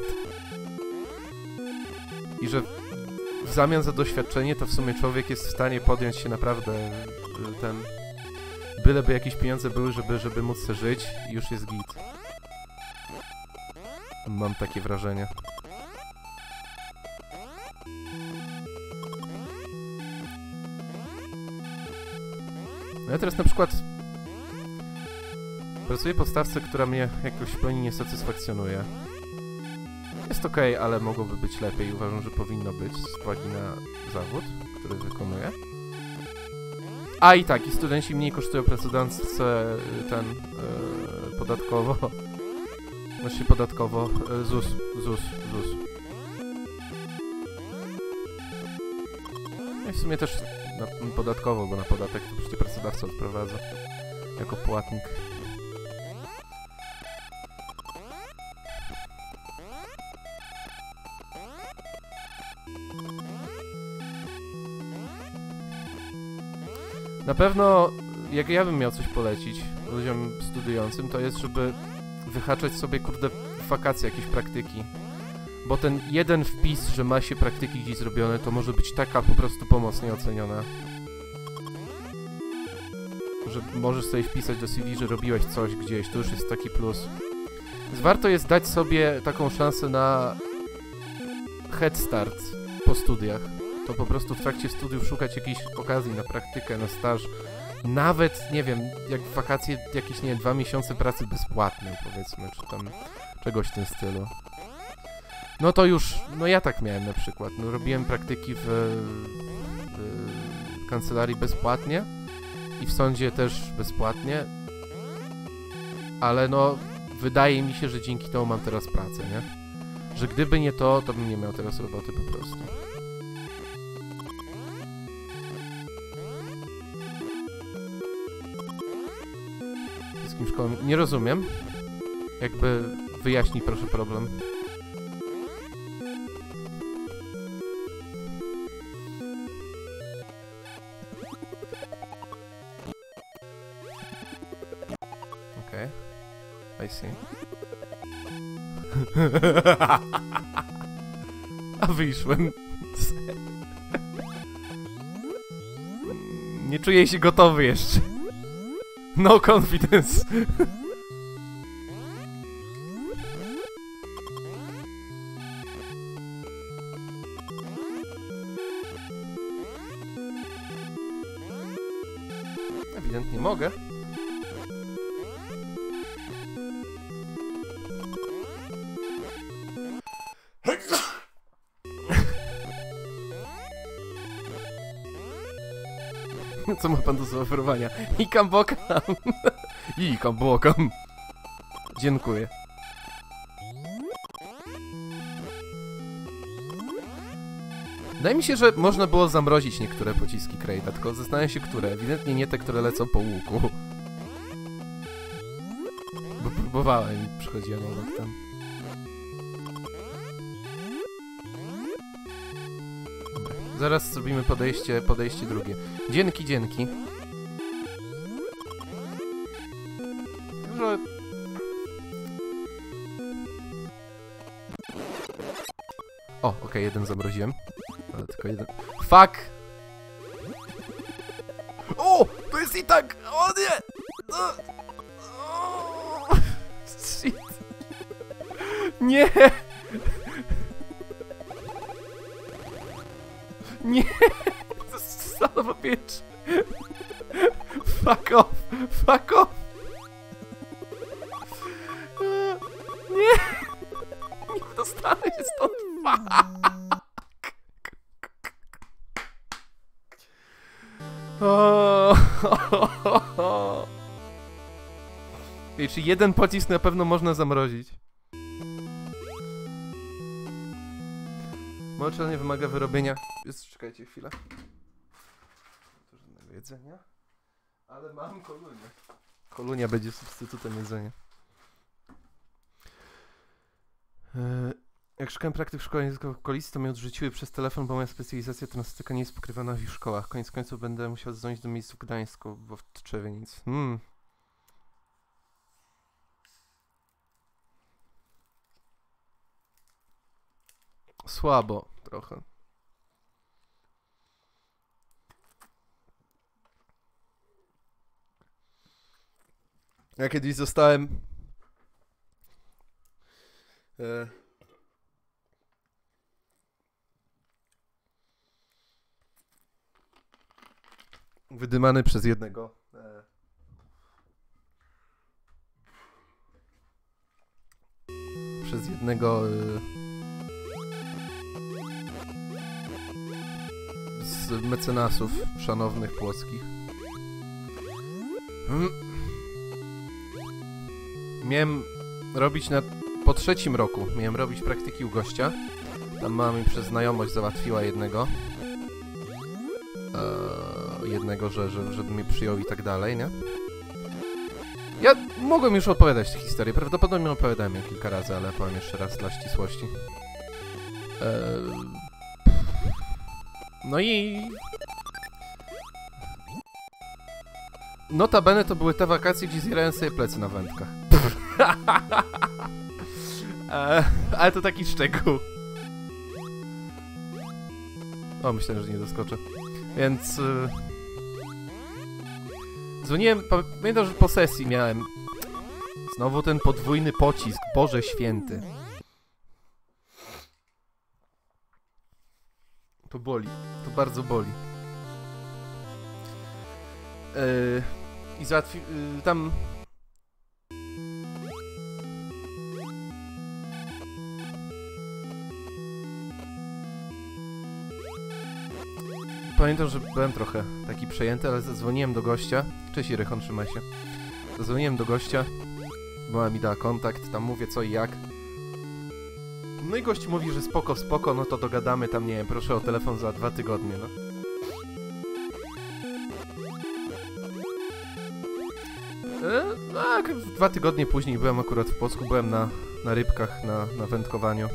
I że w zamian za doświadczenie to w sumie człowiek jest w stanie podjąć się naprawdę ten... Byleby jakieś pieniądze były, żeby móc sobie żyć i już jest git. Mam takie wrażenie. No ja teraz na przykład pracuję w podstawce, która mnie jakoś w pełni nie satysfakcjonuje. Jest okej, ale mogłoby być lepiej. Uważam, że powinno być z uwagi na zawód, który wykonuję. A i tak, i studenci mniej kosztują pracodawcę podatkowo. Właściwie podatkowo. ZUS. No i w sumie też podatkowo, bo na podatek to przecież pracodawca odprowadza jako płatnik. Na pewno, jak ja bym miał coś polecić ludziom studiującym, to jest, żeby wyhaczać sobie, kurde, w wakacje jakieś praktyki. Bo ten jeden wpis, że ma się praktyki gdzieś zrobione, to może być taka po prostu pomoc nieoceniona. Że możesz sobie wpisać do CV, że robiłeś coś gdzieś, to już jest taki plus. Więc warto jest dać sobie taką szansę na head start po studiach. To po prostu w trakcie studiów szukać jakiejś okazji na praktykę, na staż. Nawet, nie wiem, jak w wakacje jakieś, nie wiem, 2 miesiące pracy bezpłatnej, powiedzmy, czy tam czegoś w tym stylu. No to już, no ja tak miałem na przykład. No robiłem praktyki w kancelarii bezpłatnie i w sądzie też bezpłatnie. Ale no, wydaje mi się, że dzięki temu mam teraz pracę, nie? Że gdyby nie to, to bym nie miał teraz roboty po prostu. polskim szkołom. Nie rozumiem. Jakby wyjaśnij proszę problem. Okej. I see. A wyszłem. Nie czuję się gotowy jeszcze. No confidence. Ewidentnie mogę. Co ma pan do zaoferowania? I kambokam. I kambokam. Dziękuję. Wydaje mi się, że można było zamrozić niektóre pociski Crate'a, tylko zastanawiam się, które. Ewidentnie nie te, które lecą po łuku. Bo próbowałem i przychodziłem obok tam. Zaraz zrobimy podejście drugie. Dzięki. Że... O, okej, jeden zamroziłem. Ale tylko jeden... Fuck! O! To jest i tak! O nie! O! Shit! Nie! Nie! Son of a bitch! Fuck off! Fuck off! Nie! Nie dostanę się stąd! Fuck! Ej, czy jeden pocisk na pewno można zamrozić? Moczal nie wymaga wyrobienia. Czekajcie chwilę. To żadnego jedzenia. Ale mam kolunię. Kolunia będzie substytutem jedzenia. Jak szukałem praktyk w szkole językowej w okolicy, to mnie odrzuciły przez telefon, bo moja specjalizacja turystyka nie jest pokrywana w ich szkołach. Koniec końców będę musiał dzwonić do miejsca w Gdańsku, bo w Tczewie nic. Słabo trochę. Ja kiedyś zostałem wydymany przez jednego z mecenasów szanownych płockich. Miałem robić po 3. roku. Miałem robić praktyki u gościa. Tam mama mi przez znajomość załatwiła jednego, żeby mnie przyjął i tak dalej, nie? Ja mogłem już opowiadać tę historię. Prawdopodobnie opowiadałem ją kilka razy, ale powiem jeszcze raz dla ścisłości. No i... Notabene to były te wakacje, gdzie zjadałem sobie plecy na wędkach. Ale to taki szczegół. O, myślałem, że nie doskoczę. Więc... dzwoniłem... Pamiętam, że po sesji miałem... Znowu ten podwójny pocisk. Boże święty. To boli. To bardzo boli. I tam... Pamiętam, że byłem trochę taki przejęty, ale zadzwoniłem do gościa. Cześć Rychon, trzymaj się. Zadzwoniłem do gościa. Mama mi dała kontakt, tam mówię co i jak. No i gość mówi, że spoko, no to dogadamy tam, nie wiem, proszę o telefon za 2 tygodnie, no. Tak, 2 tygodnie później byłem akurat w Płocku, byłem na rybkach, na wędkowaniu.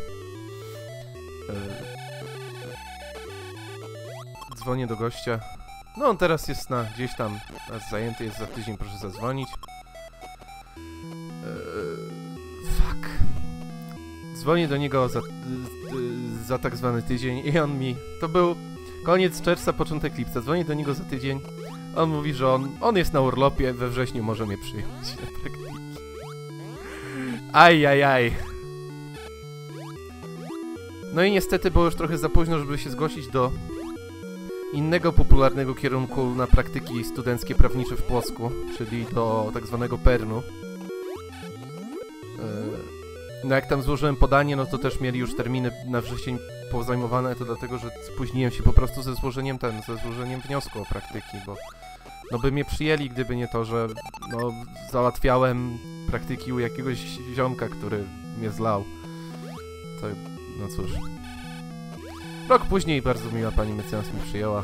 Dzwonię do gościa. No on teraz jest gdzieś tam zajęty, jest za tydzień, proszę zadzwonić. Fuck. Dzwonię do niego za tak zwany tydzień i on mi... To był koniec czerwca, początek lipca. Dzwonię do niego za tydzień. On mówi, że on jest na urlopie, we wrześniu może mnie przyjąć na praktyki. Ajajaj. No i niestety było już trochę za późno, żeby się zgłosić do innego popularnego kierunku na praktyki studenckie prawnicze w Płocku, czyli do tak zwanego PERN-u. No jak tam złożyłem podanie, no to też mieli już terminy na wrzesień pozajmowane, to dlatego, że spóźniłem się po prostu ze złożeniem wniosku o praktyki, bo no by mnie przyjęli, gdyby nie to, że no załatwiałem praktyki u jakiegoś ziomka, który mnie zlał. To no cóż. Rok później bardzo miła pani mecenas mnie przyjęła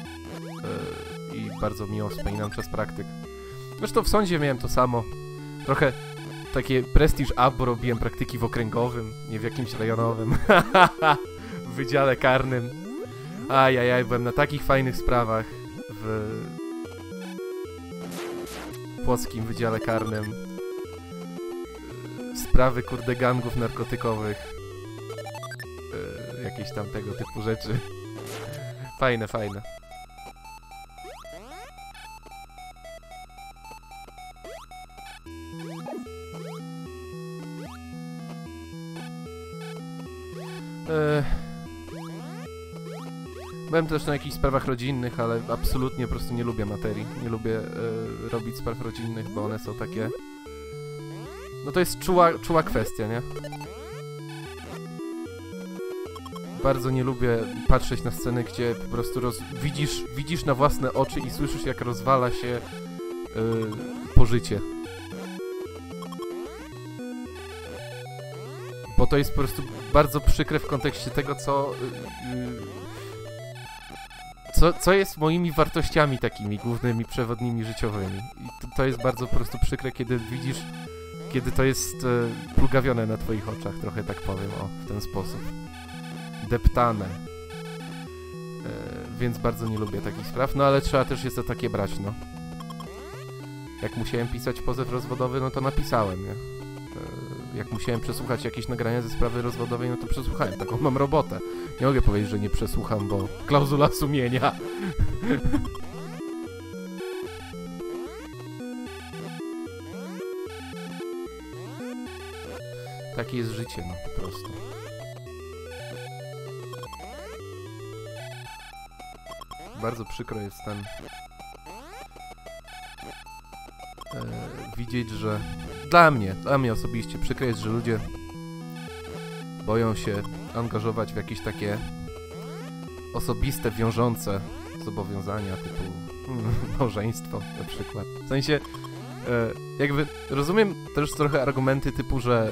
i bardzo miło wspominam czas praktyk. Zresztą w sądzie miałem to samo. Trochę takie prestiż up, bo robiłem praktyki w okręgowym, nie w jakimś rejonowym. W wydziale karnym. Ajajaj, byłem na takich fajnych sprawach w Płockim Wydziale Karnym. Sprawy, kurde, gangów narkotykowych. Jakieś tam tego typu rzeczy. Fajne, fajne. Byłem też na jakichś sprawach rodzinnych, ale absolutnie po prostu nie lubię materii. Nie lubię robić spraw rodzinnych, bo one są takie... No to jest czuła kwestia, nie? Bardzo nie lubię patrzeć na sceny, gdzie po prostu widzisz na własne oczy i słyszysz, jak rozwala się pożycie. Bo to jest po prostu bardzo przykre w kontekście tego, co jest moimi wartościami takimi głównymi, przewodnimi, życiowymi. I to jest bardzo po prostu przykre, kiedy widzisz, kiedy to jest plugawione na twoich oczach, trochę tak powiem, w ten sposób. Deptane. Więc bardzo nie lubię takich spraw, no ale trzeba też jest za takie brać, no. Jak musiałem pisać pozew rozwodowy, no to napisałem, nie? Jak musiałem przesłuchać jakieś nagrania ze sprawy rozwodowej, no to przesłuchałem. Taką mam robotę. Nie mogę powiedzieć, że nie przesłucham, bo klauzula sumienia. Takie jest życie, no po prostu. Bardzo przykro jest widzieć, że dla mnie osobiście przykro jest, że ludzie boją się angażować w jakieś takie osobiste, wiążące zobowiązania typu małżeństwo na przykład. W sensie jakby rozumiem też trochę argumenty typu, że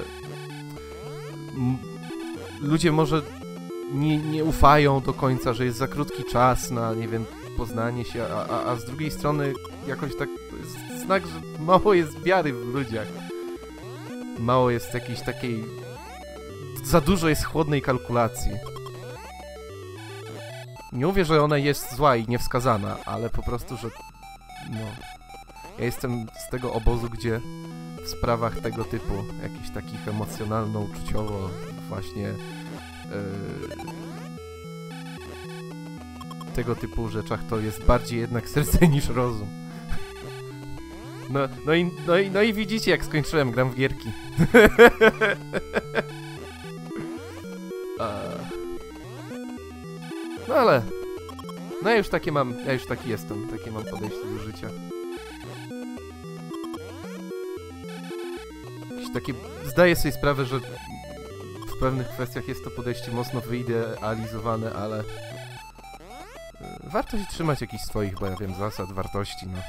ludzie może nie ufają do końca, że jest za krótki czas na, nie wiem, poznanie się, a z drugiej strony jakoś tak to jest znak, że mało jest wiary w ludziach. Mało jest jakiejś takiej... Za dużo jest chłodnej kalkulacji. Nie mówię, że ona jest zła i niewskazana, ale po prostu, że... No... Ja jestem z tego obozu, gdzie w sprawach tego typu, jakichś takich emocjonalno-uczuciowo właśnie... tego typu rzeczach to jest bardziej jednak serce niż rozum. No i widzicie, jak skończyłem, gram w gierki. No ale... No ja już taki jestem, takie mam podejście do życia. Jakieś takie... Zdaję sobie sprawę, że w pewnych kwestiach jest to podejście mocno wyidealizowane, ale... Warto się trzymać jakichś swoich, bo ja wiem, zasad, wartości, no.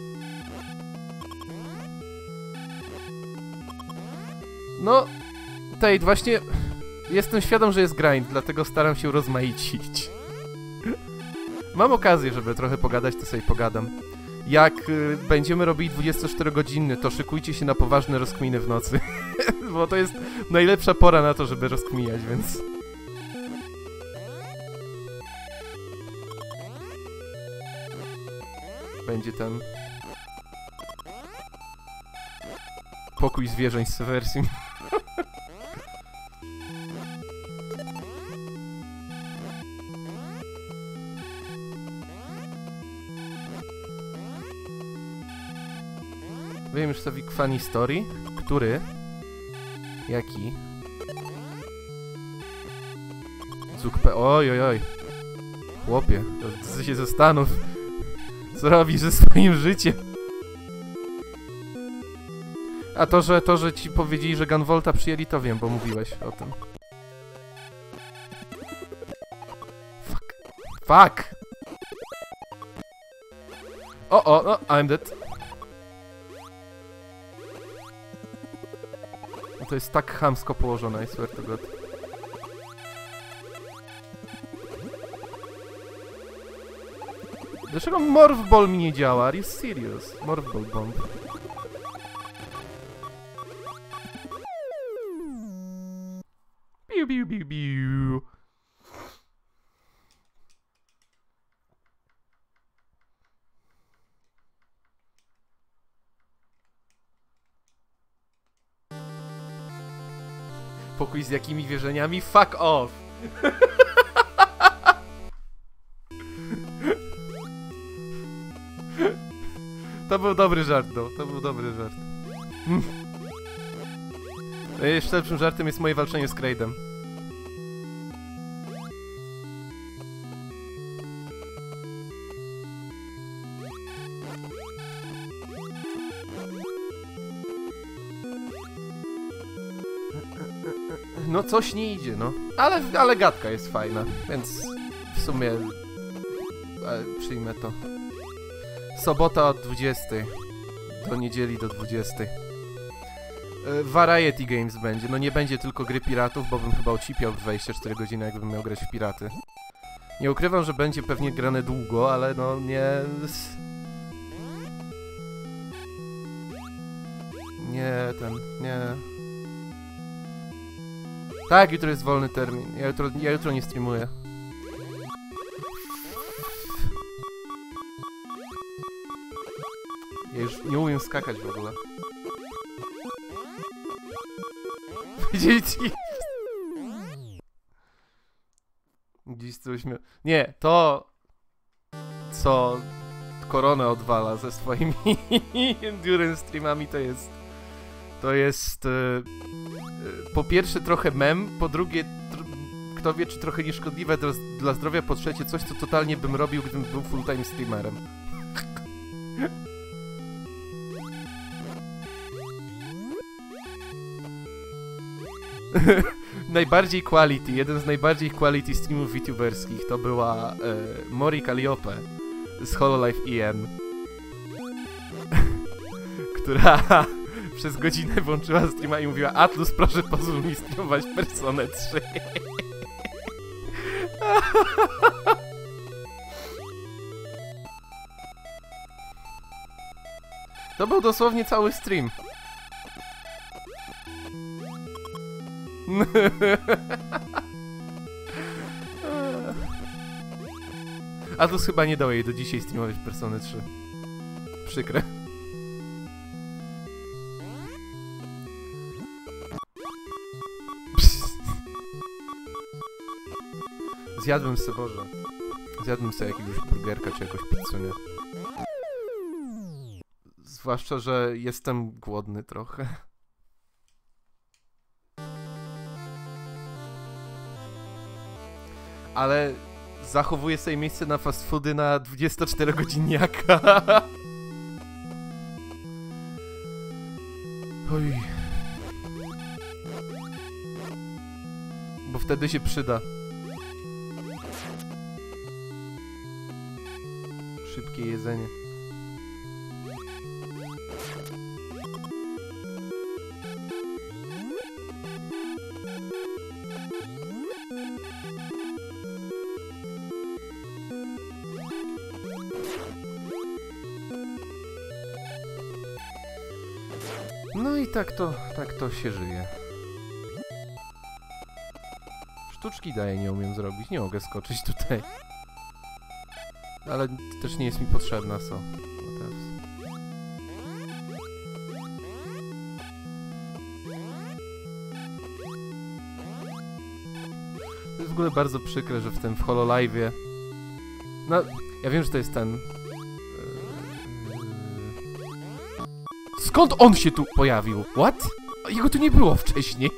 No, Tate, właśnie jestem świadom, że jest grind, dlatego staram się rozmaicić. Mam okazję, żeby trochę pogadać, to sobie pogadam. Jak będziemy robili 24-godzinny, to szykujcie się na poważne rozkminy w nocy. Bo to jest najlepsza pora na to, żeby rozkminiać, więc... Będzie ten... Pokój zwierzęć z Seversim. Wiem już sobie funny story. Który? Jaki? Zuk.p. Oj, oj, oj. Chłopie, to się zastanów. Co robisz ze swoim życiem? A to, że ci powiedzieli, że Gunvolta przyjęli, to wiem, bo mówiłeś o tym. Fuck. Fuck! O, I'm dead. To jest tak chamsko położone, I swear to God. Dlaczego Morph Ball mi nie działa? Are you serious? Morph Ball bomb. Biu, biu, biu, biu. Pokój z jakimi wierzeniami? Fuck off! To był dobry żart, no. To był dobry żart. Jeszcze lepszym żartem jest moje walczenie z Kraidem. No coś nie idzie, no. Ale gadka jest fajna, więc w sumie przyjmę to. Sobota od 20. Do niedzieli do 20. Variety Games będzie. No nie będzie tylko gry piratów, bo bym chyba ocipiał w 24 godziny, jakbym miał grać w piraty. Nie ukrywam, że będzie pewnie grane długo, ale no nie... Nie. Tak, jutro jest wolny termin. Ja jutro nie streamuję. Ja już nie umiem skakać w ogóle. Dzieci! Dziś coś mnie... Nie, to... Co... Koronę odwala ze swoimi endurance streamami, to jest... po pierwsze trochę mem, po drugie... Kto wie, czy trochę nieszkodliwe dla zdrowia, po trzecie coś, co totalnie bym robił, gdybym był full-time streamerem. Najbardziej quality, jeden z najbardziej quality streamów youtuberskich to była Mori Calliope z Hololive EN, która przez godzinę włączyła streama i mówiła: Atlus, proszę pozwól mi streamować Personę 3. To był dosłownie cały stream. Atlus chyba nie dał jej do dzisiaj streamować Persony 3. Przykre. Zjadłem sobie, Boże. Zjadłem sobie jakiegoś burgerka czy jakąś pizzunię. Zwłaszcza, że jestem głodny trochę. Ale zachowuję sobie miejsce na fast foody na 24-godzinniaka. Oj. Bo wtedy się przyda. Szybkie jedzenie. tak to się żyje. Sztuczki daje, nie umiem zrobić, nie mogę skoczyć tutaj. Ale też nie jest mi potrzebna, so. To jest w ogóle bardzo przykre, że w tym HoloLive'ie... No, ja wiem, że to jest ten... Skąd on się tu pojawił? What? Jego tu nie było wcześniej.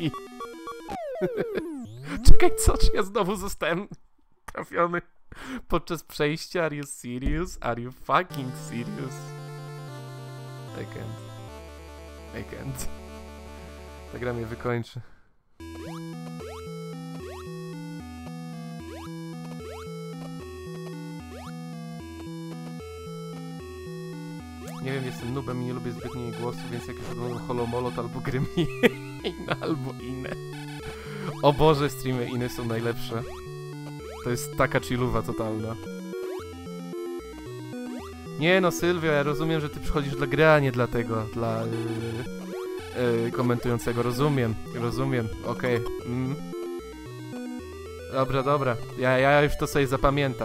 Czekaj, co? Czy ja znowu zostałem trafiony podczas przejścia? Are you serious? Are you fucking serious? I can't. Ta gra mnie wykończy. Nie wiem, jestem noobem i nie lubię zbytnio jej głosu, więc jak już oglądam Holomolo, to albo gry mi inne, albo inne. O Boże, streamy inne są najlepsze. To jest taka chilluwa totalna. Nie no, Sylwia, ja rozumiem, że ty przychodzisz dla gry, a nie dla tego, dla komentującego. Rozumiem, okej. Dobra. Ja już to sobie zapamiętam.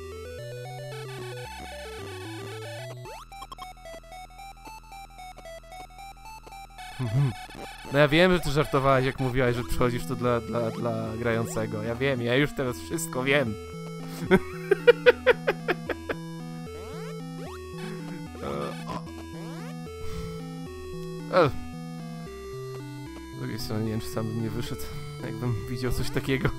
No ja wiem, że ty żartowałeś, jak mówiłaś, że przychodzisz tu dla grającego. Ja wiem, ja już teraz wszystko wiem. Z drugiej strony nie wiem, czy sam bym nie wyszedł, jakbym widział coś takiego.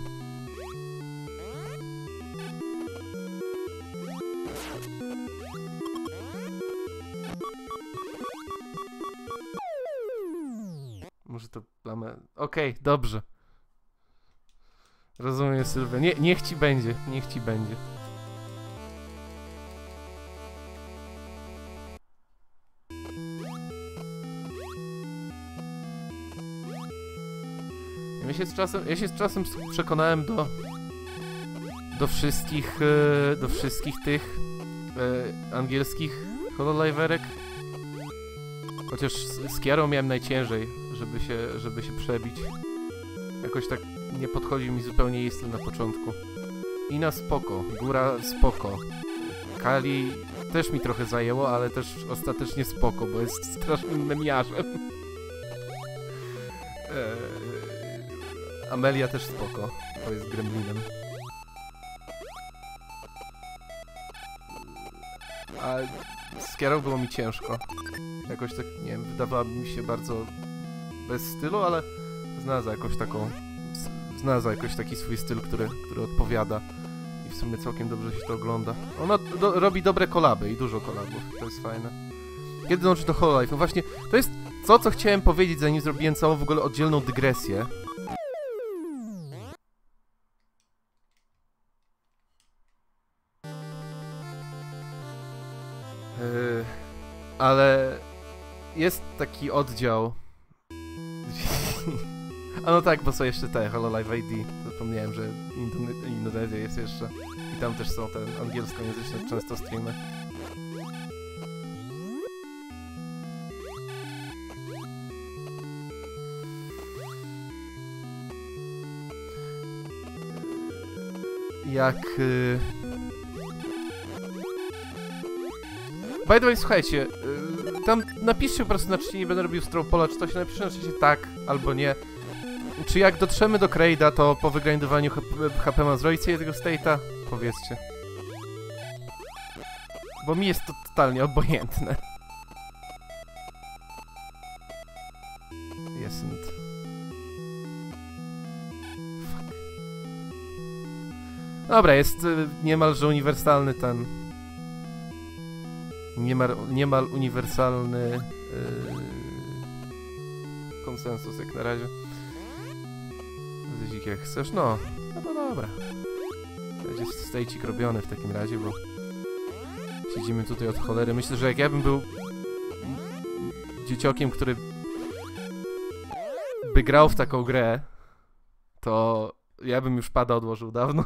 Może to plamę... Okej, dobrze. Rozumiem, Sylwia. Niech ci będzie. Ja się z czasem przekonałem do wszystkich tych angielskich hololiverek. Chociaż z Kiarą miałem najciężej, żeby się przebić. Jakoś tak nie podchodzi mi zupełnie jej styl na początku. Ina spoko, Góra spoko. Kali też mi trochę zajęło, ale też ostatecznie spoko, bo jest strasznym memiarzem. Amelia też spoko, bo jest gremlinem. A z Kiarą było mi ciężko. Jakoś tak, nie wiem, wydawała mi się bardzo bez stylu, ale znalazła jakoś taki swój styl, który odpowiada. I w sumie całkiem dobrze się to ogląda. Ona robi dobre kolaby i dużo kolabów, to jest fajne. Kiedy dąży do HoloLive? No właśnie, to jest to, co chciałem powiedzieć, zanim zrobiłem całą w ogóle oddzielną dygresję. Ale jest taki oddział. A no tak, bo są jeszcze te HoloLive ID. Zapomniałem, że Indonezja jest jeszcze. I tam też są te angielskojęzyczne często streamy. By the way, słuchajcie, tam napiszcie po prostu na czacie, nie będę robił Strawpola, czy to się napisze na czacie tak, albo nie. Czy jak dotrzemy do Kraida, to po wygrindowaniu HP ma zrobić sobie tego state'a? Powiedzcie. Bo mi jest to totalnie obojętne. Jestem. Fuck. Dobra, jest niemalże uniwersalny ten... Niemal uniwersalny konsensus jak na razie. Zyzik jak chcesz, no to dobra. Będzie stejcik robiony w takim razie, bo siedzimy tutaj od cholery. Myślę, że jak ja bym był dzieciokiem, który by grał w taką grę, to ja bym już pada odłożył dawno.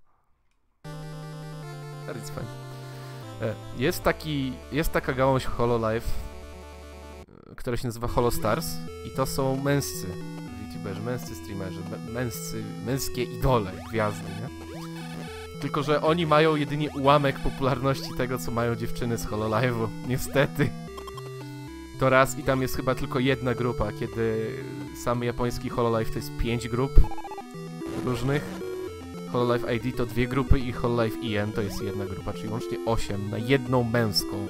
Ale jest fajnie. Jest taka gałąź HoloLive, które się nazywa Holostars i to są męscy VTuberzy, męscy streamerzy, męskie idole, gwiazdy, nie? Tylko że oni mają jedynie ułamek popularności tego, co mają dziewczyny z Hololive'u, niestety. To raz i tam jest chyba tylko jedna grupa, kiedy sam japoński Hololive to jest 5 grup różnych. Hololive ID to 2 grupy i Hololive EN to jest jedna grupa, czyli łącznie 8 na jedną męską.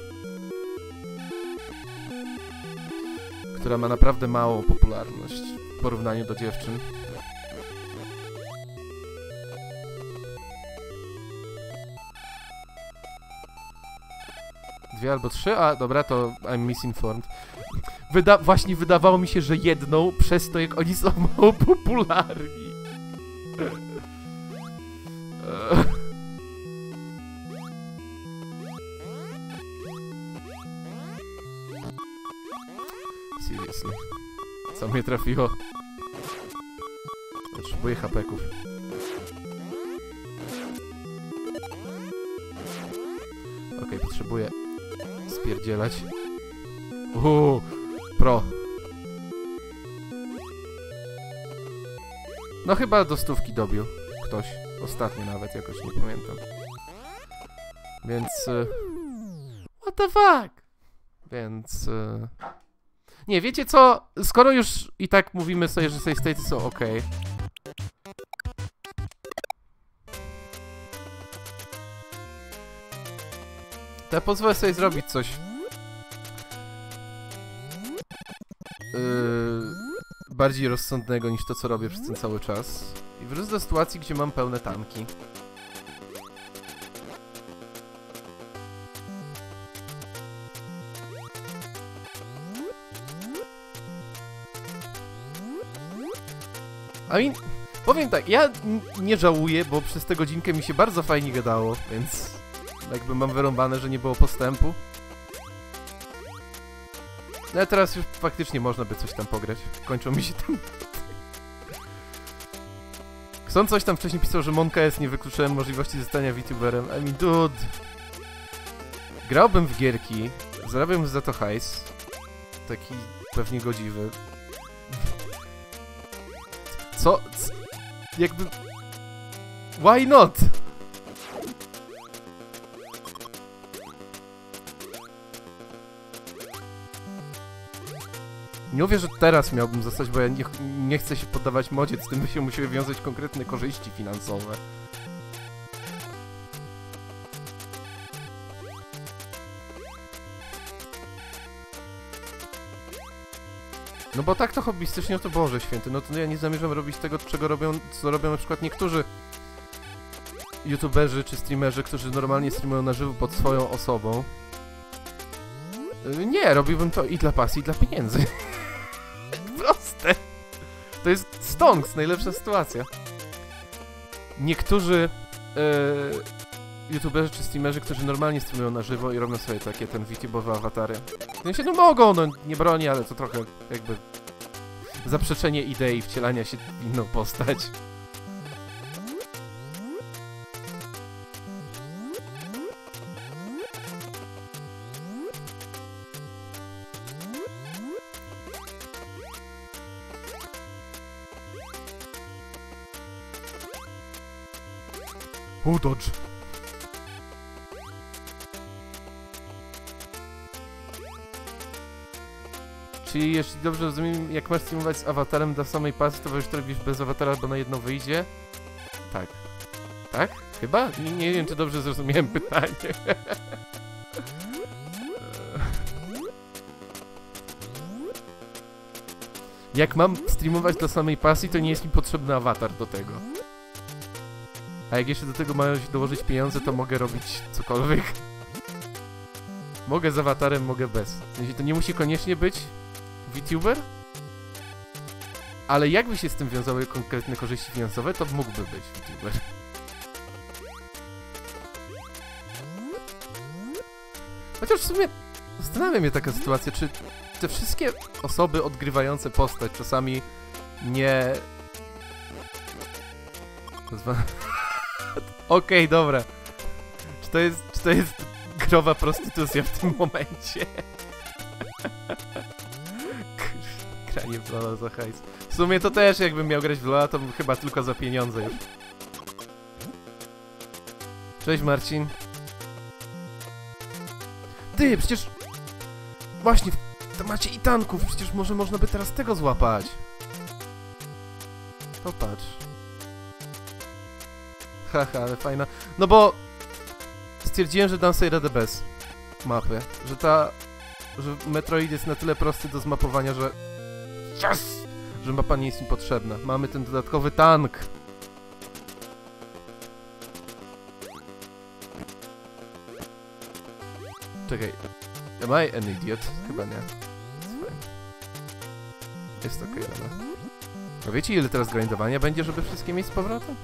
Która ma naprawdę małą popularność w porównaniu do dziewczyn. Dwie albo 3? A, dobra, to I'm misinformed. Właśnie wydawało mi się, że jedną przez to, jak oni są mało popularni. Seriously. Co mnie trafiło? Potrzebuję hapeków. Okej, potrzebuję spierdzielać. Pro. No chyba do 100 dobił ktoś. Ostatnio nawet, jakoś nie pamiętam. Więc... what the fuck? Więc... nie, wiecie co? Skoro już i tak mówimy sobie, że save state'y są ok. To ja pozwolę sobie zrobić coś. Bardziej rozsądnego niż to, co robię przez ten cały czas. I wrócę do sytuacji, gdzie mam pełne tanki. Powiem tak, ja nie żałuję, bo przez tę godzinkę mi się bardzo fajnie gadało, więc jakby mam wyrąbane, że nie było postępu. No a teraz już faktycznie można by coś tam pograć. Kończą mi się tam... Kson coś tam wcześniej pisał, że Monka jest, nie wykluczyłem możliwości zostania VTuberem. I mean, dude... Grałbym w gierki, zarabiam za to hajs. Taki pewnie godziwy. Co? Jakby... Why not? Nie mówię, że teraz miałbym zostać, bo ja nie chcę się poddawać modzie, z tym by się musiały wiązać konkretne korzyści finansowe. No bo tak to hobbystycznie, to Boże Święty, no to ja nie zamierzam robić tego, co robią na przykład niektórzy youtuberzy czy streamerzy, którzy normalnie streamują na żywo pod swoją osobą. Nie, robiłbym to i dla pasji, i dla pieniędzy. Proste. To jest stonks, najlepsza sytuacja. Niektórzy youtuberzy czy streamerzy, którzy normalnie streamują na żywo i robią sobie takie ten VTube'owe awatary. No się, no mogą, no nie broni, ale to trochę jakby zaprzeczenie idei wcielania się w inną postać. Dodge. Czyli jeśli dobrze rozumiem, jak masz streamować z awatarem dla samej pasy, to już to robisz bez awatara, bo na jedno wyjdzie? Tak. Tak? Chyba? Nie wiem, czy dobrze zrozumiałem pytanie. Jak mam streamować dla samej pasji, to nie jest mi potrzebny awatar do tego. A jak jeszcze do tego mają się dołożyć pieniądze, to mogę robić cokolwiek. Mogę z awatarem, mogę bez. Jeśli to nie musi koniecznie być VTuber, ale jakby się z tym wiązały konkretne korzyści finansowe, to mógłby być VTuber. Chociaż w sumie zastanawia mnie taka sytuacja, czy te wszystkie osoby odgrywające postać czasami nie... Okej, dobra. Czy to jest growa prostytucja w tym momencie? Granie w Lola za hajs. W sumie to też jakbym miał grać w Lola, to chyba tylko za pieniądze już. Cześć Marcin. Ty, przecież... Właśnie, to macie i tanków, przecież może można by teraz tego złapać. Popatrz. Haha, ale fajna. No bo... Stwierdziłem, że dam sobie radę bez mapy. Że Metroid jest na tyle prosty do zmapowania, że... Yes! Że mapa nie jest mi potrzebna. Mamy ten dodatkowy tank. Czekaj. Am I an idiot? Chyba nie. Jest okej, dobra. A wiecie, ile teraz grindowania będzie, żeby wszystkie mieć z powrotem?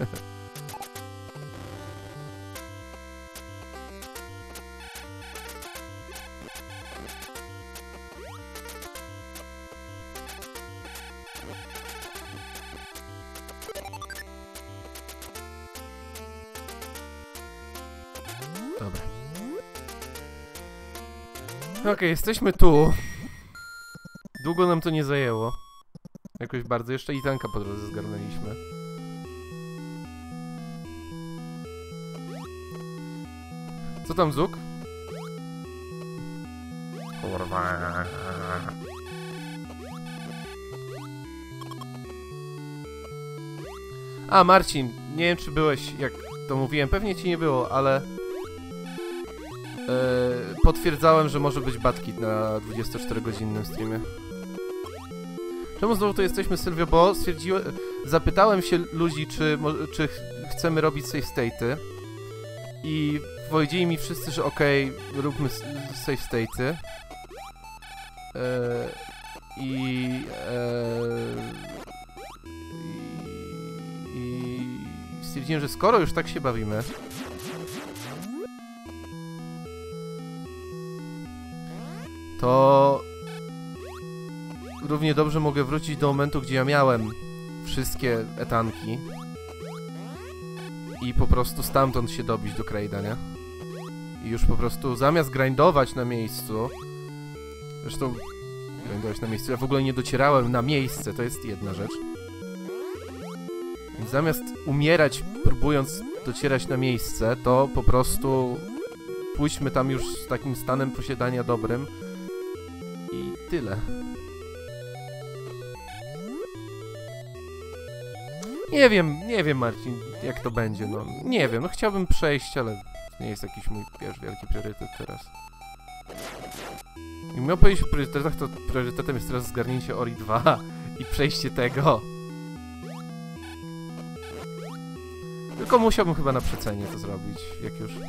Dobra. Okej, jesteśmy tu. Długo nam to nie zajęło. Jakoś bardzo. Jeszcze i tanka po drodze zgarnęliśmy. Co tam, Zuk? Kurwa. A, Marcin, nie wiem czy byłeś, jak to mówiłem, pewnie ci nie było, ale... potwierdzałem, że może być Batkit na 24-godzinnym streamie. Czemu znowu tu jesteśmy, Sylwio? Bo zapytałem się ludzi, czy chcemy robić save state'y i powiedzieli mi wszyscy, że okej, róbmy save state'y. I stwierdziłem, że skoro już tak się bawimy, to równie dobrze mogę wrócić do momentu, gdzie ja miałem wszystkie etanki i po prostu stamtąd się dobić do Kraida, nie? I już po prostu zamiast grindować na miejscu, zresztą grindować na miejscu, ja w ogóle nie docierałem na miejsce, to jest jedna rzecz. Więc zamiast umierać próbując docierać na miejsce, to po prostu pójdźmy tam już z takim stanem posiadania dobrym i tyle. Nie wiem Marcin, jak to będzie, no. Nie wiem, no chciałbym przejść, ale to nie jest jakiś mój, wiesz, wielki priorytet teraz. I miał powiedzieć o priorytetach, to priorytetem jest teraz zgarnięcie Ori 2 i przejście tego. Tylko musiałbym chyba na przecenie to zrobić, jak już.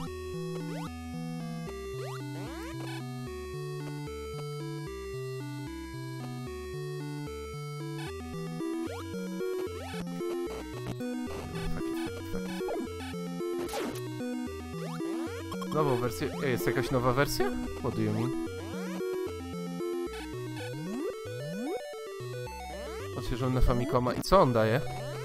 Nową wersję? Jest jakaś nowa wersja? What do you mean? Odświeżyłem na Famicoma i co on daje?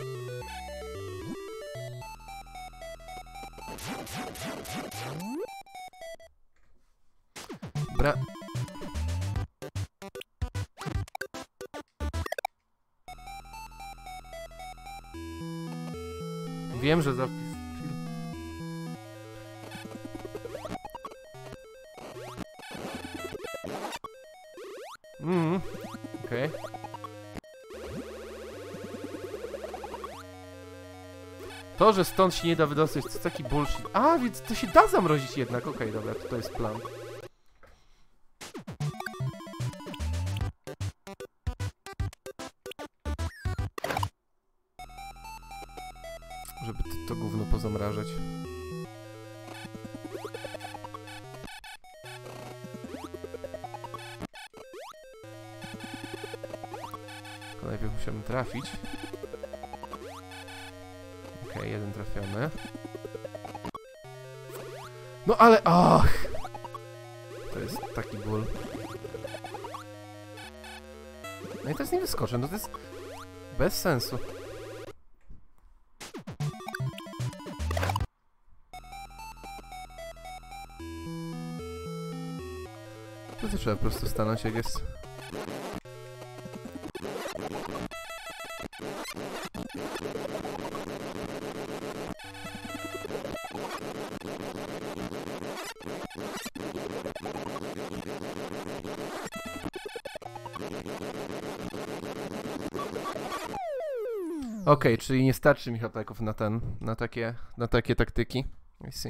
Wiem, że zapis... Okej. To, że stąd się nie da wydostać, to taki bullshit. A, więc to się da zamrozić jednak. Okej, dobra, to jest plan. Żeby to gówno pozamrażać. Tylko najpierw musiałem trafić. Okej, jeden trafiony. No ale... Ach! To jest taki ból. No i teraz nie wyskoczę, no to jest... bez sensu. To trzeba po prostu stanąć, jak jest. Okej, czyli nie starczy mi hapeków na takie taktyki. I see.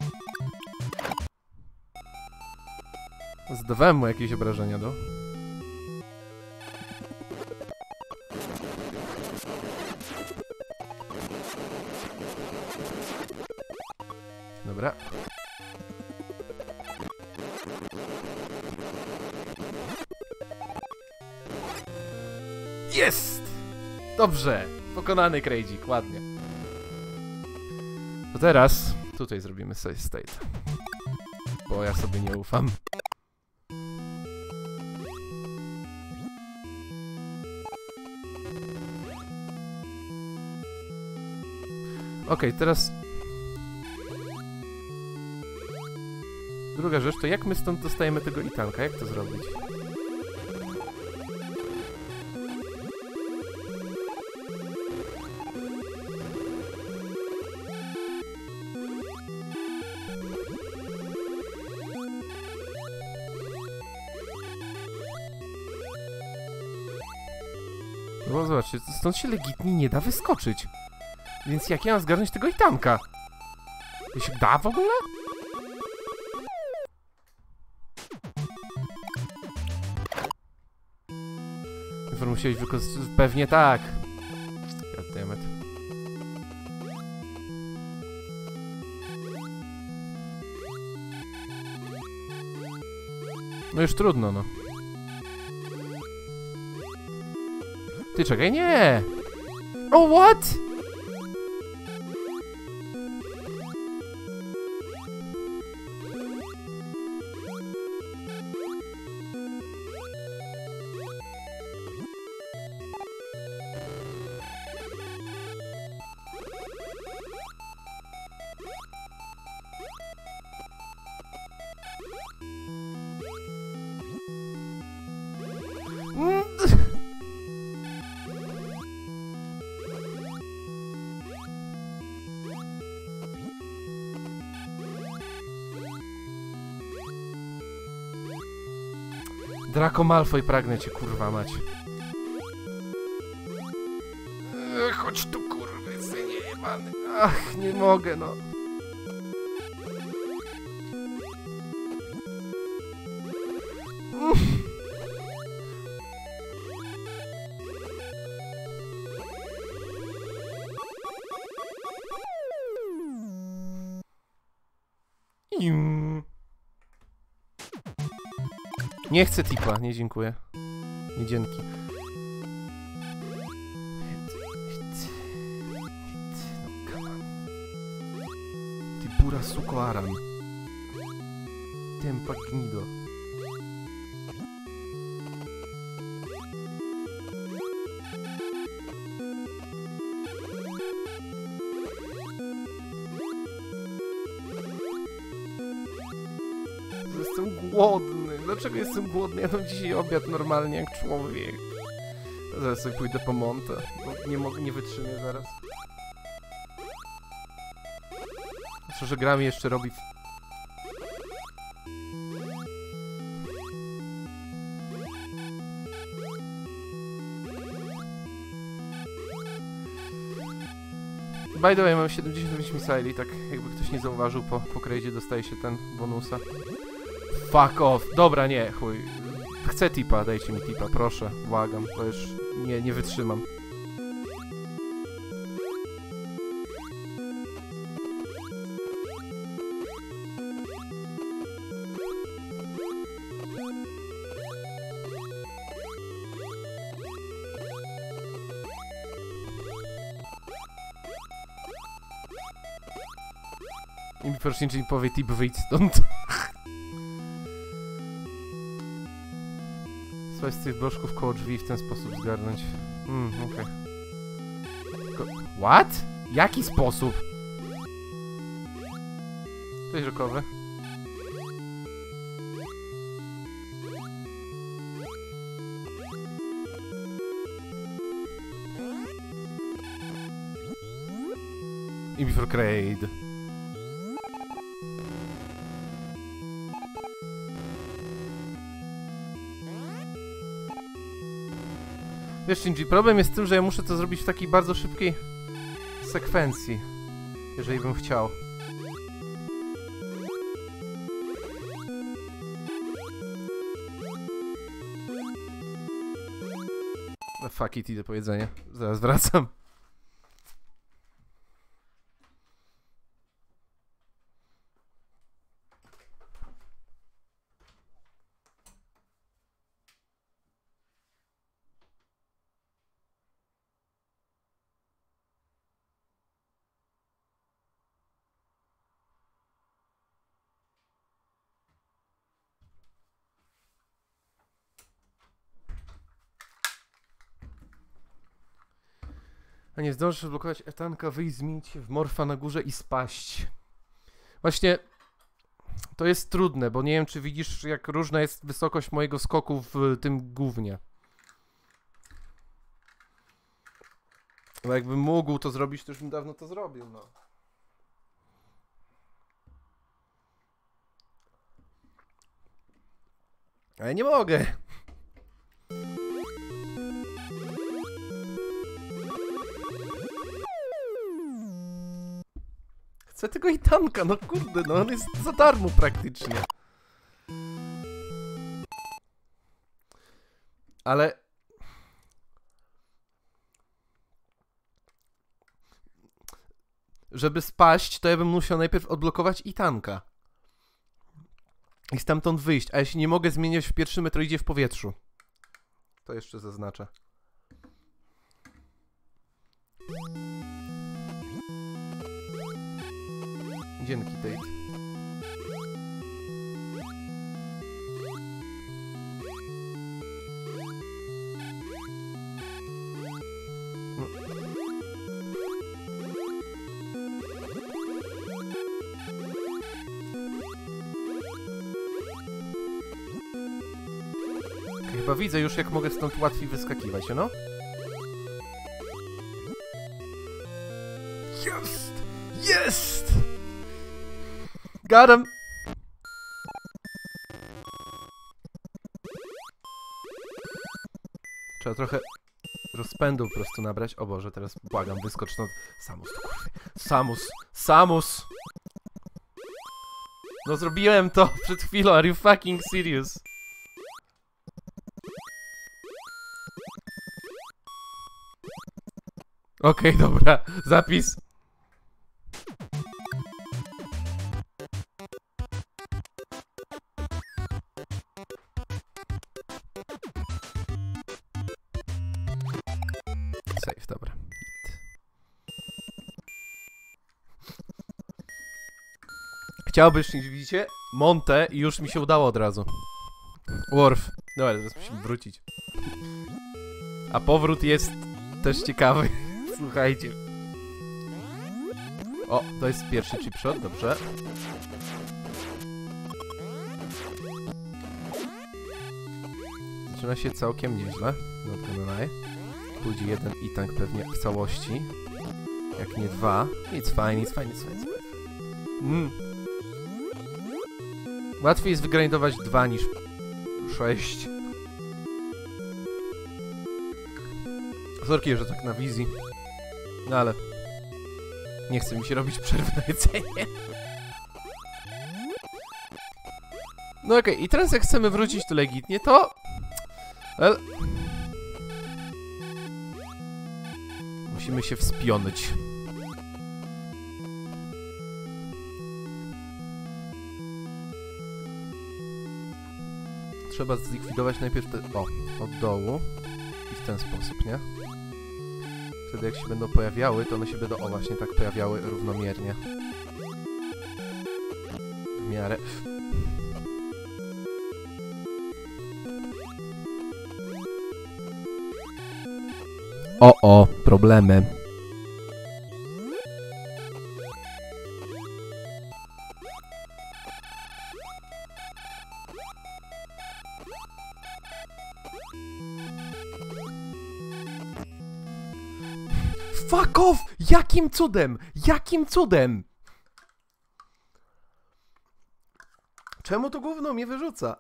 Zdawałem mu jakieś obrażenia, do. Dobra. Jest! Dobrze! Pokonany Krajdzik, ładnie. To teraz tutaj zrobimy save state. Bo ja sobie nie ufam. Okej, teraz... Druga rzecz, to jak my stąd dostajemy tego itanka? Jak to zrobić? No zobaczcie, stąd się legitnie nie da wyskoczyć. Więc jak ja mam zgarnąć tego itanka? To się da w ogóle? Musiałeś wykorzystać... Pewnie tak. Goddammit. No już trudno, no. Ty czekaj, nie! Oh, what? Draco Malfoy, pragnę cię, kurwa mać. Chodź tu, kurwa, synie jebany. Ach, nie mogę, no. Nie chcę tipa, nie dziękuję. Nie dzięki. No, come on. Ty bura suko aran. Tempa gnido. Jestem głodny. Dlaczego jestem głodny? Ja mam dzisiaj obiad normalnie jak człowiek. Zaraz sobie pójdę po Montę, bo nie mogę, nie wytrzymię zaraz. Myślę, że gra mi jeszcze robi... By the way, mam 75 misali, tak jakby ktoś nie zauważył, po krejdzie dostaje się ten bonusa. Fuck off. Dobra, nie, chuj. Chcę tipa, dajcie mi tipa, proszę. Błagam, to już nie wytrzymam. I mi proszę, czy mi powie tip, wyjdź stąd. Słuchaj, z tych bloszków koło drzwi w ten sposób zgarnąć. Okej. What? Jaki sposób? Cześć, rokowy. I Before Kraid. Wiesz, Shinji, problem jest z tym, że ja muszę to zrobić w takiej bardzo szybkiej sekwencji, jeżeli bym chciał. No fuck it, idę po jedzenie. Zaraz wracam. A nie zdążysz blokować etanka, wyjść, zmienić się w morfa na górze i spaść. Właśnie to jest trudne, bo nie wiem, czy widzisz, jak różna jest wysokość mojego skoku w tym gównie. Bo jakbym mógł to zrobić, to już bym dawno to zrobił, no. Ale nie mogę. Chcę tego itanka, no kurde, no on jest za darmo praktycznie. Ale... Żeby spaść, to ja bym musiał najpierw odblokować itanka. I stamtąd wyjść, a ja się nie mogę zmieniać w pierwszym Metroidzie w powietrzu. To jeszcze zaznaczę. Dzięki, Tate. Chyba widzę już, jak mogę stąd łatwiej wyskakiwać, no? Jest! Jest! Got him! Trzeba trochę rozpędu po prostu nabrać. O Boże, teraz błagam, wyskocz stąd. Samus, to kurwa. Samus! Samus! No zrobiłem to przed chwilą, are you fucking serious? Okej, dobra, zapis. Save, dobra. Chciałbyś, widzicie? Monte i już mi się udało od razu. Worf. Dobra, teraz musimy wrócić. A powrót jest też ciekawy. Słuchajcie. O, to jest pierwszy chipshot, dobrze. Zaczyna się całkiem nieźle. Not gonna lie. Pójdzie jeden itank pewnie w całości. Jak nie dwa. It's fine, it's fine, it's fine, it's fine. Łatwiej jest wygrindować 2 niż 6. Sorki, że tak na wizji. No ale... Nie chce mi się robić przerwy na jedzenie. No okej, i teraz jak chcemy wrócić tu legitnie, to... Well... Musimy się wspiąć. Trzeba zlikwidować najpierw te... O, od dołu. I w ten sposób, nie? Wtedy jak się będą pojawiały, to one się będą, o właśnie, tak pojawiały równomiernie. W miarę... O, problemy. Fuck off! Jakim cudem? Jakim cudem? Czemu to gówno mnie wyrzuca?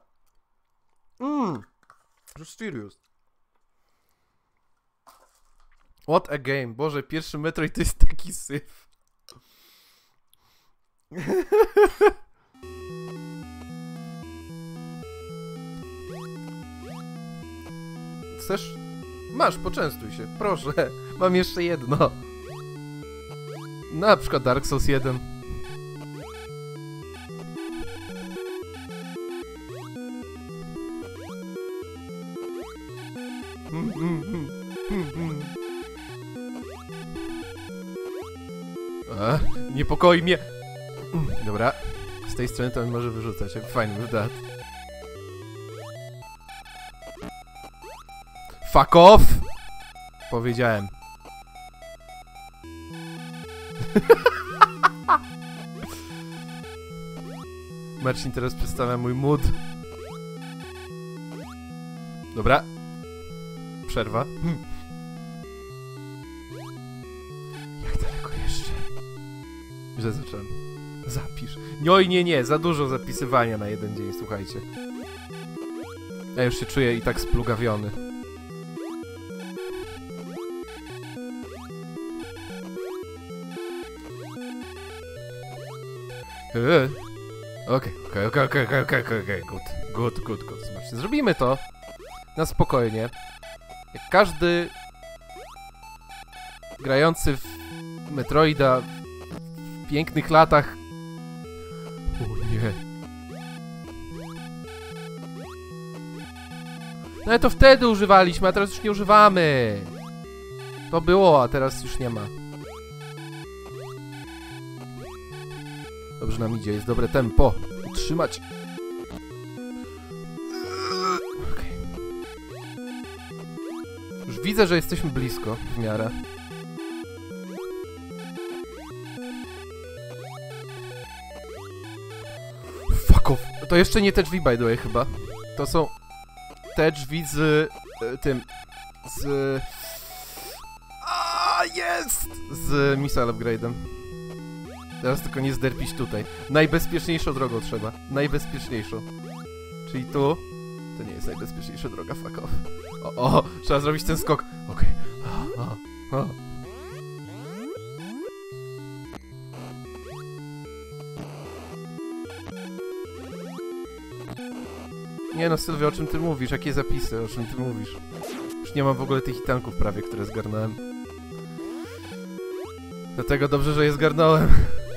Just serious. What a game. Boże, pierwszy Metroid to jest taki syf. Chcesz? Masz, poczęstuj się, proszę. Mam jeszcze jedno. Na przykład Dark Souls 1. Niepokoi mnie. Dobra, z tej strony to mi może wyrzucać. Fajny wydat. Fuck off! Powiedziałem. Marcin teraz przedstawia mój mood. Dobra. Przerwa. Jak daleko jeszcze? Źle zacząłem. Zapisz. Oj, nie, za dużo zapisywania na jeden dzień, słuchajcie. Ja już się czuję i tak splugawiony. Okej, good. Zobaczcie, zrobimy to na spokojnie. Jak każdy grający w Metroida w pięknych latach. O nie. No ale to wtedy używaliśmy, a teraz już nie używamy. To było, a teraz już nie ma. Dobrze nam idzie, jest dobre tempo. Utrzymać. Okay. Już widzę, że jesteśmy blisko w miarę. Fuck off. To jeszcze nie te drzwi, by the way, chyba. To są te drzwi z tym. Z... jest! Z Missile Upgrade'em. Teraz tylko nie zderpić tutaj. Najbezpieczniejszą drogą trzeba. Najbezpieczniejszą. Czyli tu. To nie jest najbezpieczniejsza droga, fuck off. O, trzeba zrobić ten skok. Okej. Nie no, Sylwia, o czym ty mówisz? Jakie zapisy? O czym ty mówisz? Już nie mam w ogóle tych hitanków prawie, które zgarnąłem. Dlatego dobrze, że je zgarnąłem.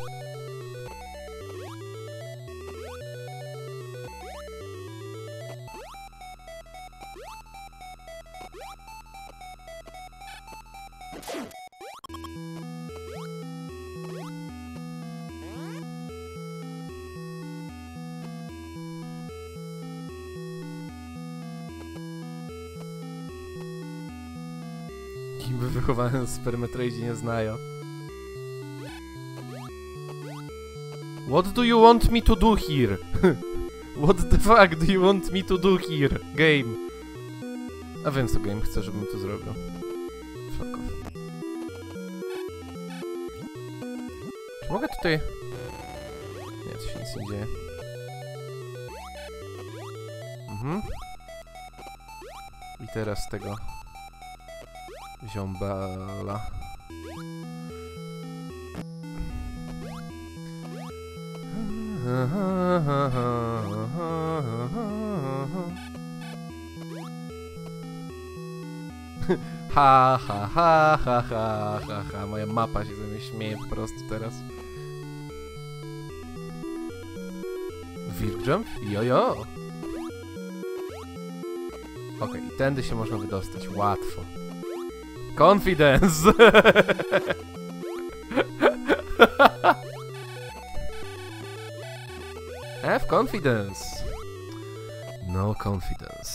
Kim by wychowany w Super Metroidzie nie znają. What do you want me to do here? What the fuck do you want me to do here? Game. A wiem co game chce, żebym to zrobił. Fuck off. Czy mogę tutaj... Nie, to się nic nie dzieje. I teraz tego... Ziombala. Ha. Moja mapa się ze mnie śmieje po prostu teraz. Wirk jump? Jojo! Okej, i tędy się można wydostać. Łatwo. Confidence! Have confidence. No confidence.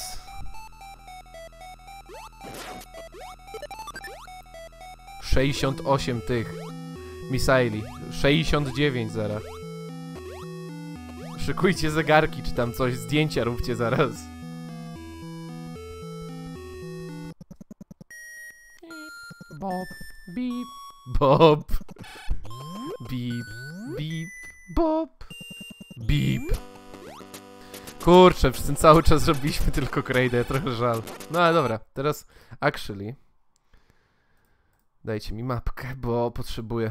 ...68 tych... Misaili. 69 zaraz. Szykujcie zegarki, czy tam coś, zdjęcia róbcie zaraz. Bob, Bip, Bob. Bip, bip, Bob. Bip. Kurczę, przez ten cały czas robiliśmy tylko Krejdę, trochę żal. No ale dobra, teraz actually. Dajcie mi mapkę, bo potrzebuję.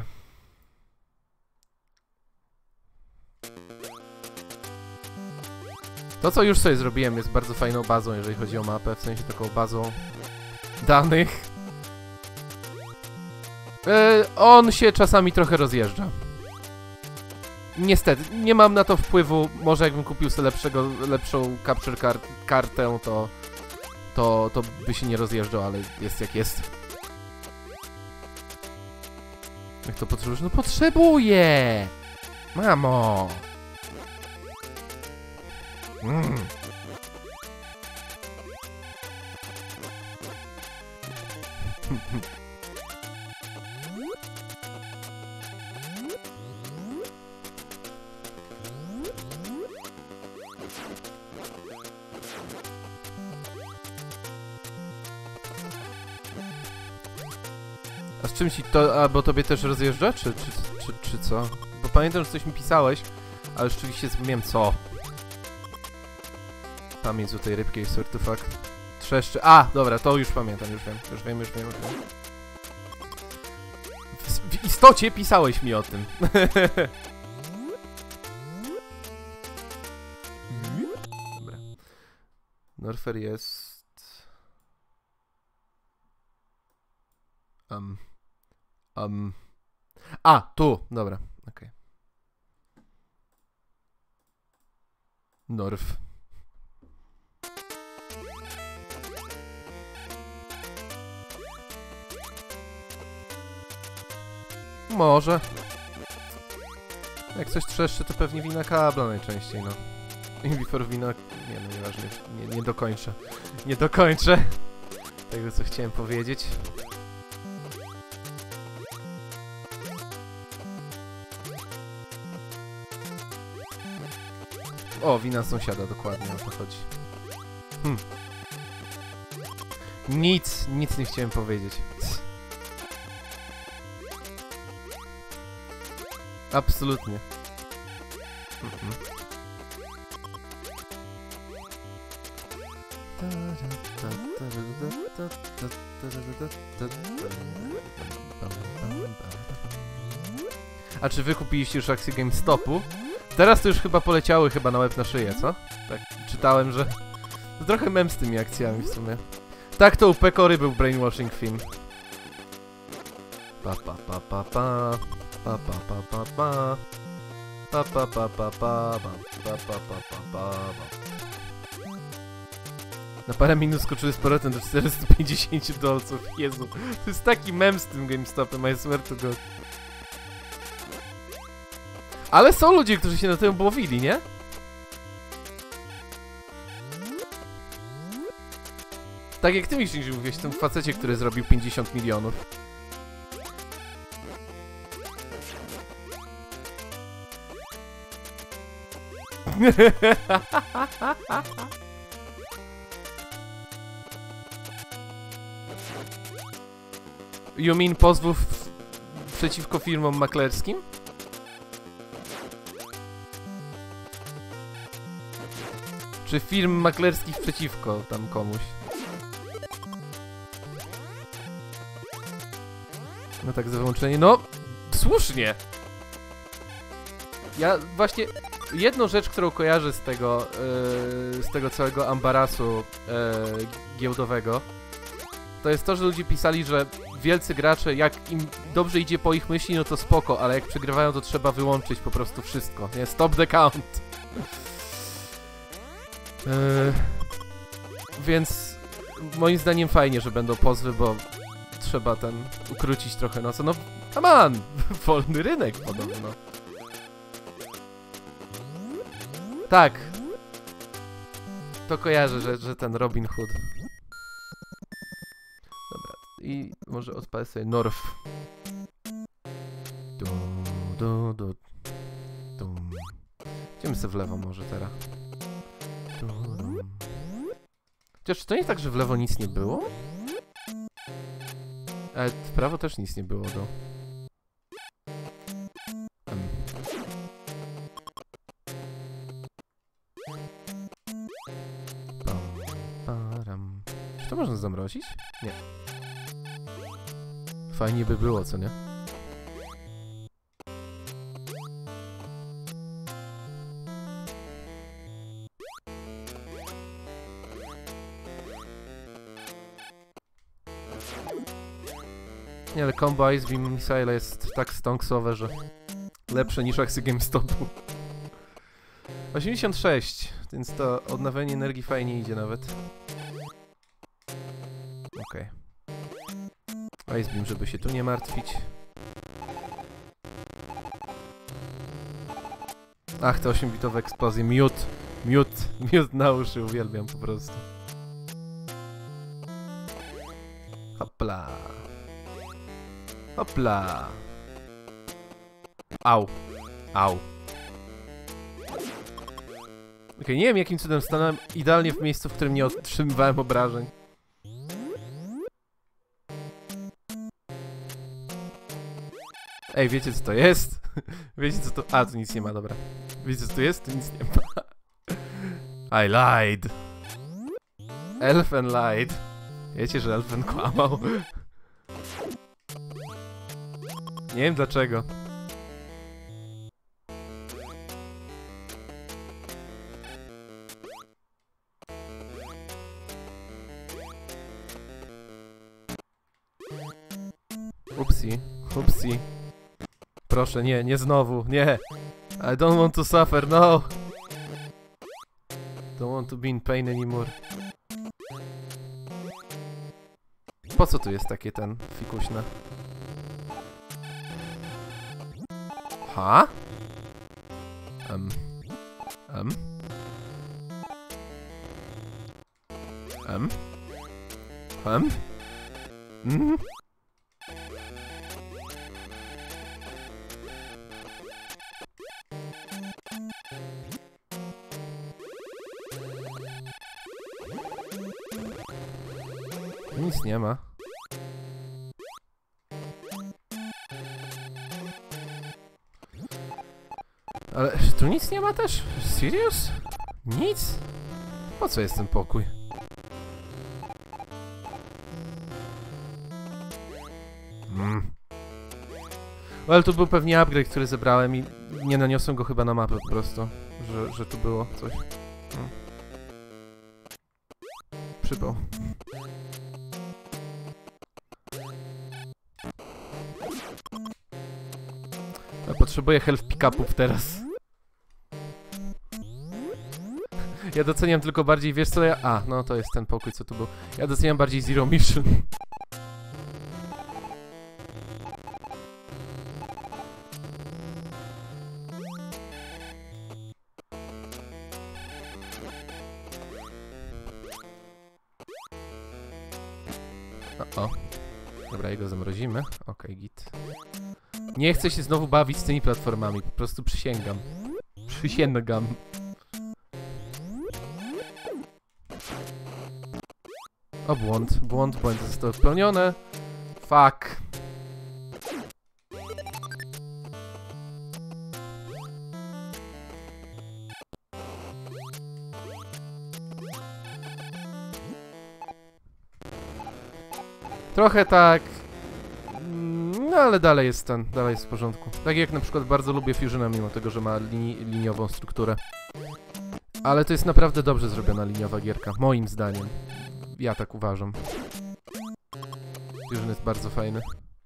To, co już sobie zrobiłem, jest bardzo fajną bazą, jeżeli chodzi o mapę, w sensie taką bazą danych. On się czasami trochę rozjeżdża. Niestety, nie mam na to wpływu. Może jakbym kupił sobie lepszą capture kartę, to by się nie rozjeżdżał, ale jest jak jest. Jak to potrzebujesz? No potrzebuję! Mamo! A z czym ci to, albo tobie też rozjeżdża, czy co? Bo pamiętam, że coś mi pisałeś, ale rzeczywiście zapomniałem co. Pamięć o tej rybki jest sort of fuck. Trzeszczy. A, dobra, to już pamiętam, już wiem. W istocie pisałeś mi o tym. Dobra. Norfer jest... A, tu, dobra, okej. Norf. Może. Jak coś trzeszczy, to pewnie wina kabla najczęściej, no. Before wina... Nie, no nieważne. Nie dokończę. Nie dokończę tego, co chciałem powiedzieć. O, wina sąsiada, dokładnie o to chodzi. Nic nie chciałem powiedzieć. Absolutnie. A czy wy kupiliście już akcję GameStopu? Teraz to już chyba poleciały na łeb na szyję, co? Tak, czytałem, że... To trochę mem z tymi akcjami w sumie. Tak, to u Pekory był brainwashing film. Pa pa pa pa pa. Pa pa pa pa pa. Pa pa pa pa pa. Pa pa pa pa pa. Na parę minut skoczyły z powrotem do 450 dolców. Jezu, to jest taki mem z tym GameStopem, I swear to God. Ale są ludzie, którzy się na tym błowili, nie? Tak jak ty mi się mówiłeś, tym facecie, który zrobił 50 milionów. You mean pozwów przeciwko firmom maklerskim? Czy firm maklerskich przeciwko tam komuś? No tak za wyłączenie, no słusznie. Ja właśnie jedną rzecz, którą kojarzę z tego całego ambarasu giełdowego, to jest to, że ludzie pisali, że wielcy gracze, jak im dobrze idzie po ich myśli, no to spoko, ale jak przegrywają, to trzeba wyłączyć po prostu wszystko, nie? Stop the count. Więc moim zdaniem fajnie, że będą pozwy, bo trzeba ukrócić trochę nosa. No, come on! Wolny rynek podobno. Tak. To kojarzę, że ten Robin Hood. Dobra. I może odpalę sobie Norf. Idziemy sobie w lewo może teraz. Chociaż to nie tak, że w lewo nic nie było? Ale w prawo też nic nie było, no. Czy to można zamrozić? Nie. Fajnie by było, co nie? Nie, ale combo Ice Beam Missile jest tak stonksowe, że lepsze niż akcje GameStopu. 86, więc to odnawianie energii fajnie idzie nawet. Okej. Ice Beam, żeby się tu nie martwić. Ach, te 8-bitowe eksplozje. Miód na uszy, uwielbiam po prostu. Hopla. Hopla. Au. Au. Okej, nie wiem jakim cudem stanąłem idealnie w miejscu, w którym nie otrzymywałem obrażeń. Ej, wiecie co to jest? Wiecie co to... A, tu nic nie ma, dobra. Wiecie co tu jest? Tu nic nie ma. I lied. Elfen lied. Wiecie, że Elfen kłamał. Nie wiem dlaczego. Upsi. Upsi. Proszę, nie znowu, nie. I don't want to suffer, no. Don't want to be in pain anymore. Po co tu jest takie ten fikuśne? Ha? Nic nie ma. Ale tu nic nie ma też? Serious? Nic? Po co jest ten pokój? Ale tu był pewnie upgrade, który zebrałem i nie naniosłem go chyba na mapę po prostu. Że tu było coś. Przypał. Ja potrzebuję health pick-upów teraz. Ja doceniam tylko bardziej, wiesz co ja... A, no to jest ten pokój, co tu był. Ja doceniam bardziej Zero Mission. O. Dobra, jego zamrozimy. Okej, git. Nie chcę się znowu bawić z tymi platformami, po prostu przysięgam. Przysięgam. O, błąd zostało spełnione. Fuck. Trochę tak. No ale dalej jest w porządku. Tak jak na przykład bardzo lubię Fusiona, mimo tego, że ma liniową strukturę. Ale to jest naprawdę dobrze zrobiona liniowa gierka, moim zdaniem. Ja tak uważam. Fusion jest bardzo fajny.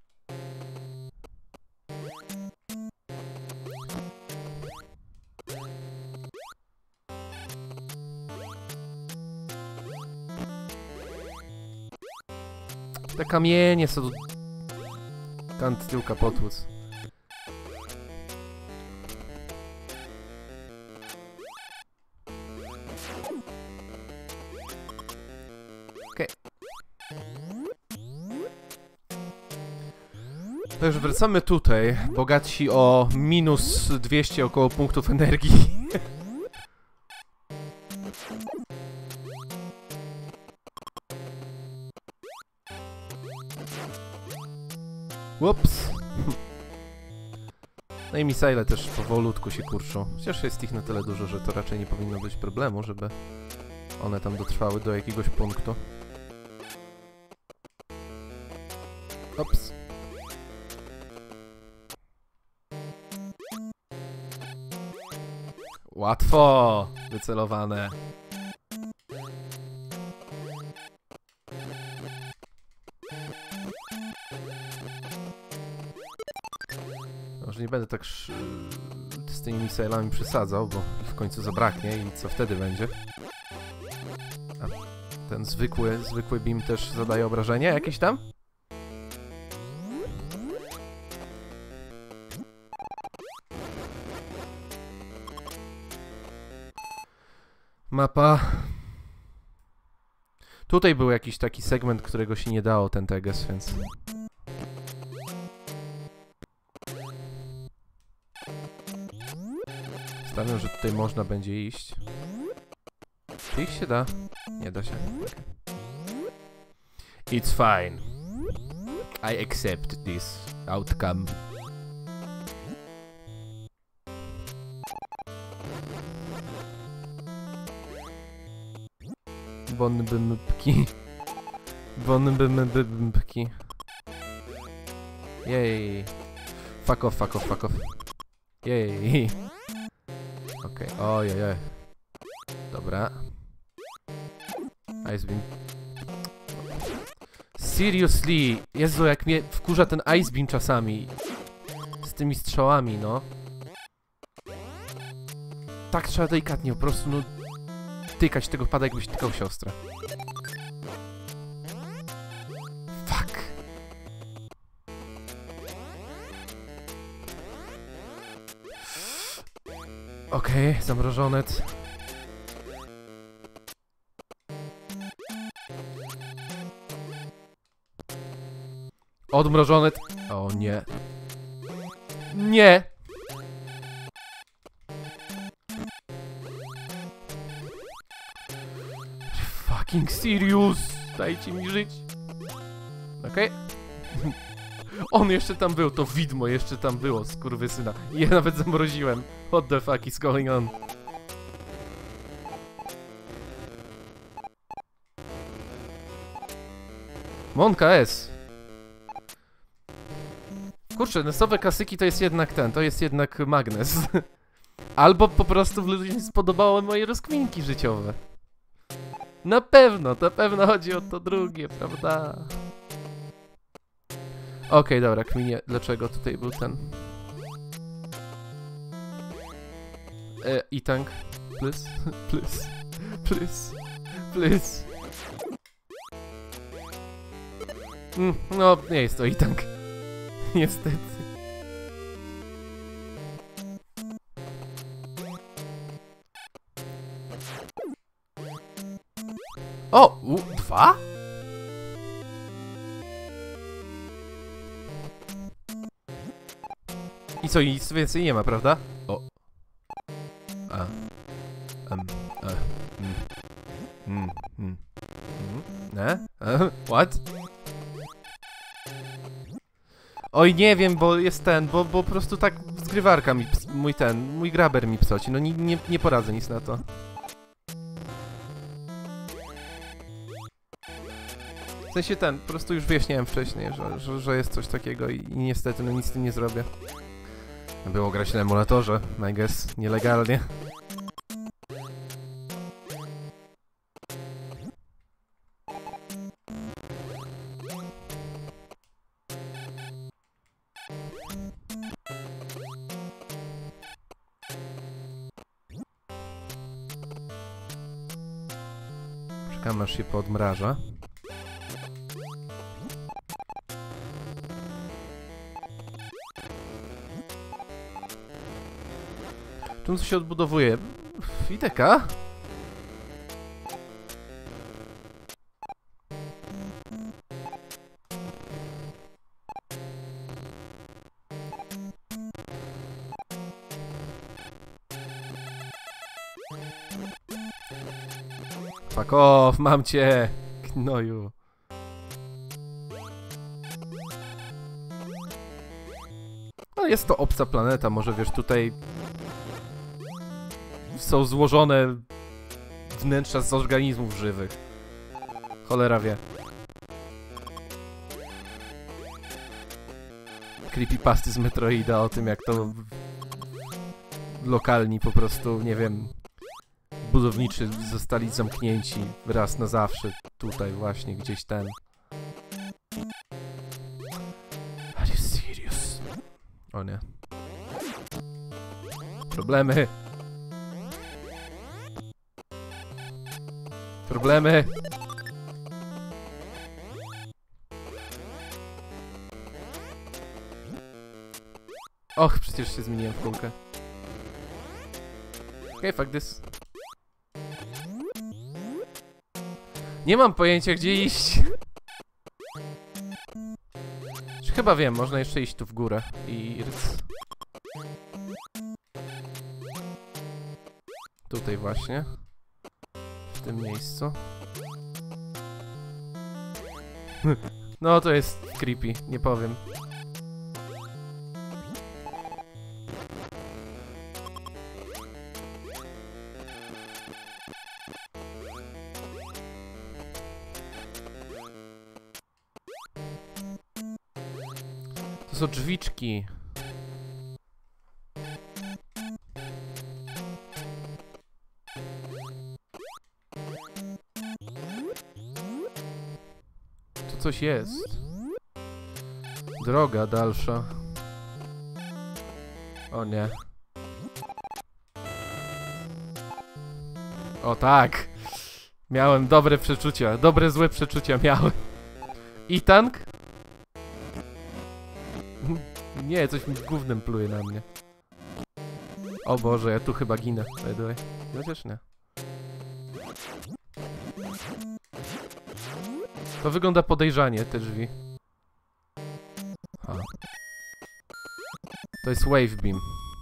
Te kamienie są... Kant tyłka potłuc. Okej. Także wracamy tutaj, bogatsi o minus 200 około punktów energii. Ups. No i misile też powolutku się kurczą. Chociaż jest ich na tyle dużo, że to raczej nie powinno być problemu, żeby one tam dotrwały do jakiegoś punktu. Ups. Łatwo! Wycelowane. Może nie będę tak z tymi misilami przesadzał, bo w końcu zabraknie i co wtedy będzie? A ten zwykły beam też zadaje obrażenia jakieś tam? Mapa. Tutaj był jakiś taki segment, którego się nie dało, ten teges, więc... Stawiam, że tutaj można będzie iść. Czy ich się da? Nie da się. Okay. It's fine. I accept this outcome. Bonbybki. Bonbybki. Jej. Fuck off, fuck off, fuck off. Jej. Okej, ojej. Dobra. Ice Beam. Seriously! Jezu, jak mnie wkurza ten Ice Beam czasami. Z tymi strzałami, no. Tak trzeba delikatnie, po prostu, no... Tykać tego pada, jakbyś tykał siostrę. Fuck! Okej, zamrożonet. Odmrożonet. O nie. Nie! Fucking serious! Dajcie mi żyć. Okej. On jeszcze tam był, to widmo jeszcze tam było, skurwysyna. I ja nawet zamroziłem. What the fuck is going on? Monka S. Kurczę, nesowe klasyki to jest jednak to jest jednak magnes. Albo po prostu ludziom się spodobały moje rozkminki życiowe. Na pewno chodzi o to drugie, prawda? Okej, dobra, kminie, dlaczego tutaj był ten... E-tank, please, please, please, please. No, nie jest to e-tank. Niestety. O! 2? I co, nic więcej nie ma, prawda? O. What? Oj, nie wiem, bo jest bo po prostu tak zgrywarka mi, mój graber mi psoci, no nie poradzę nic na to. W sensie po prostu już wyjaśniałem wcześniej, że jest coś takiego i niestety no nic z tym nie zrobię. Było grać na emulatorze, I guess, nielegalnie. Czekam aż się podmraża. Czym to się odbudowuje? Fiteka? Fuck off, mam cię! Gnoju. No jest to obca planeta, może wiesz, tutaj są złożone wnętrza z organizmów żywych. Cholera wie. Creepypasty z Metroida o tym, jak to lokalni po prostu, nie wiem, budowniczy zostali zamknięci raz na zawsze. Tutaj właśnie, gdzieś ten. Are you serious? O nie. Problemy. Problemy. Och, przecież się zmieniłem w kulkę. Okay, fuck this. Nie mam pojęcia, gdzie iść. Chyba wiem, można jeszcze iść tu w górę i... Tutaj właśnie. W tym miejscu. No to jest creepy, nie powiem. To są drzwiczki. Tu coś jest. Droga dalsza. O nie. O tak. Miałem dobre przeczucia. Dobre, złe przeczucia miałem. I tank? Nie, coś mi gównem pluje na mnie. O Boże, ja tu chyba ginę. By the way. Chociaż nie. To wygląda podejrzanie, te drzwi. Ha. To jest wave beam.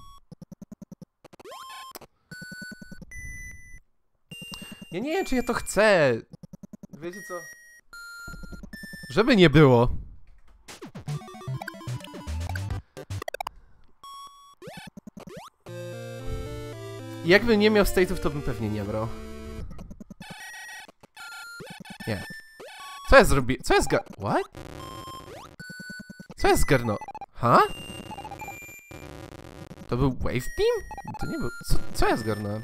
Ja nie wiem, czy ja to chcę. Wiecie co? Żeby nie było. Jakbym nie miał state'ów, to bym pewnie nie brał. Nie. Co ja zrobię? Co ja What? Co ja zgarnął? Ha? To był wave beam? To nie był... Co ja zgarnąłem?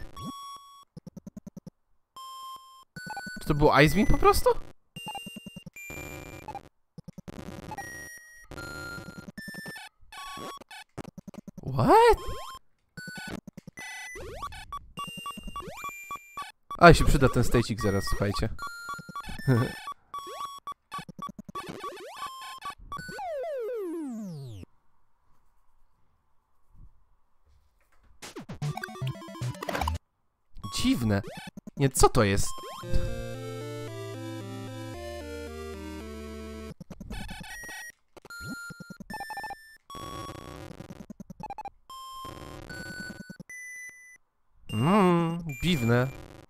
Czy to był ice beam po prostu? What? Ale się przyda ten stejcik zaraz, słuchajcie. Dziwne. Nie, co to jest? Dziwne.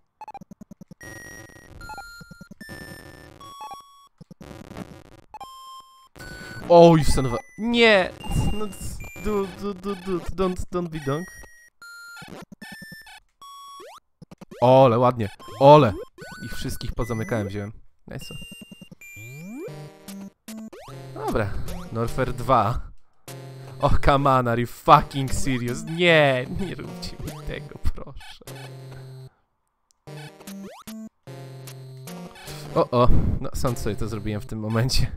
O, już stanowa... Nie! No, don't be dunk. Ole, ładnie. Ole! Ich wszystkich pozamykałem, wziąłem. Nice. Dobra. Norfair 2. Oh, come on, are you fucking serious? Nie! Nie róbcie mi tego, proszę. O. No, sam sobie to zrobiłem w tym momencie.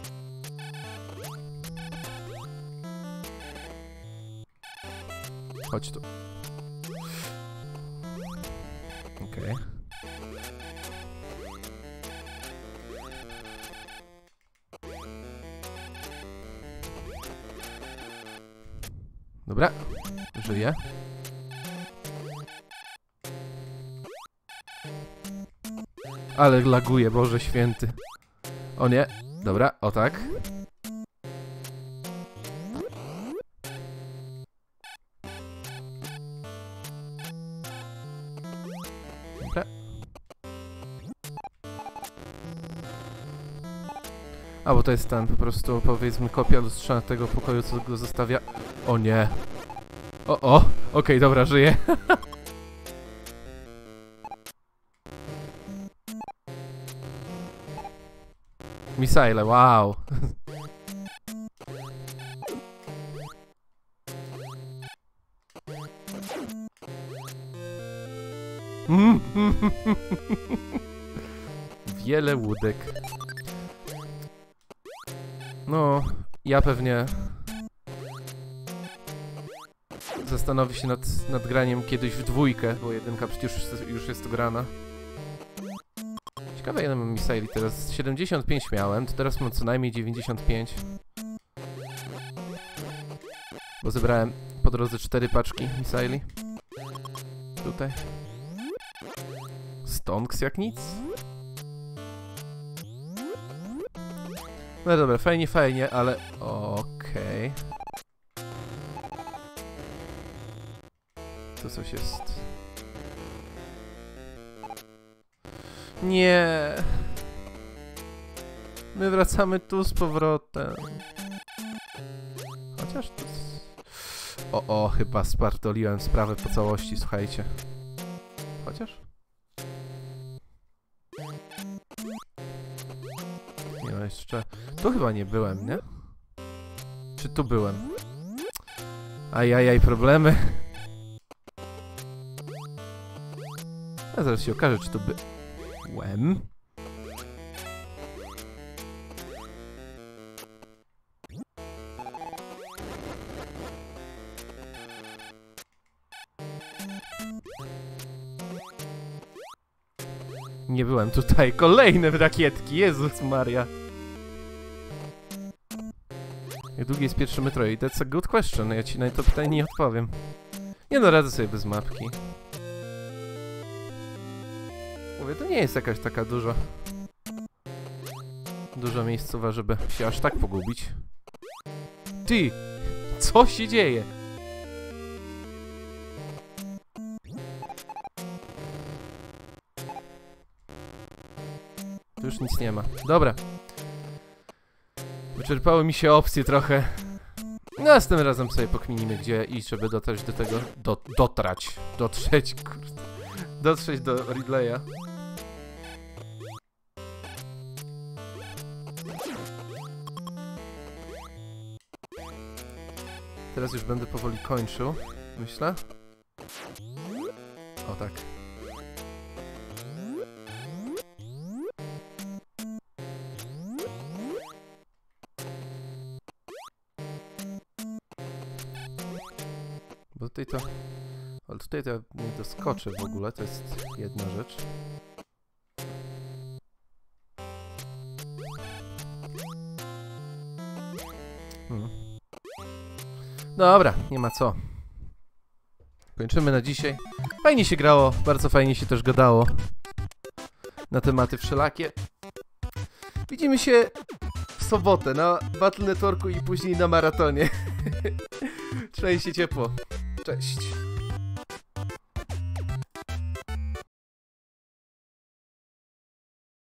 Chodź tu. Okej. Dobra. Żyję. Ale laguje, Boże święty. O nie. Dobra, o tak. A, bo to jest ten, po prostu, powiedzmy, kopia lustrzana tego pokoju, co go zostawia... O nie. O, okej, dobra, żyję. Missile, wow. Wiele łódek. No, ja pewnie zastanowię się nad graniem kiedyś w dwójkę, bo jedynka przecież już jest grana. Ciekawe, ile mam misali teraz. 75 miałem, to teraz mam co najmniej 95. Bo zebrałem po drodze 4 paczki misali. Tutaj. Stonks jak nic. No dobra, fajnie, ale... Okej. Tu coś jest. Nie. My wracamy tu z powrotem. Chociaż tu... chyba spartoliłem sprawę po całości, słuchajcie. Chociaż? Nie no, jeszcze... Tu chyba nie byłem, nie? Czy tu byłem? Ajajaj, problemy. A zaraz się okaże, czy tu byłem. Nie byłem tutaj. Kolejne rakietki, Jezus Maria. Jak długie jest pierwszy Metroid? That's a good question. Ja ci na to pytanie nie odpowiem. Nie no, radzę sobie bez mapki. Mówię, to nie jest jakaś taka duża miejscowa, żeby się aż tak pogubić. Ty! Co się dzieje? Tu już nic nie ma. Dobra. Wyczerpały mi się opcje trochę. Następnym razem sobie pokminimy, gdzie iść, żeby dotrzeć do tego... Dotrzeć, kurde. Dotrzeć do Ridleya. Teraz już będę powoli kończył, myślę. O tak. Bo tutaj to... Ale tutaj to nie doskoczę w ogóle, to jest jedna rzecz. Dobra, nie ma co. Kończymy na dzisiaj. Fajnie się grało, bardzo fajnie się też gadało. Na tematy wszelakie. Widzimy się w sobotę na Battle Networku i później na maratonie. Trzymaj się ciepło. Cześć.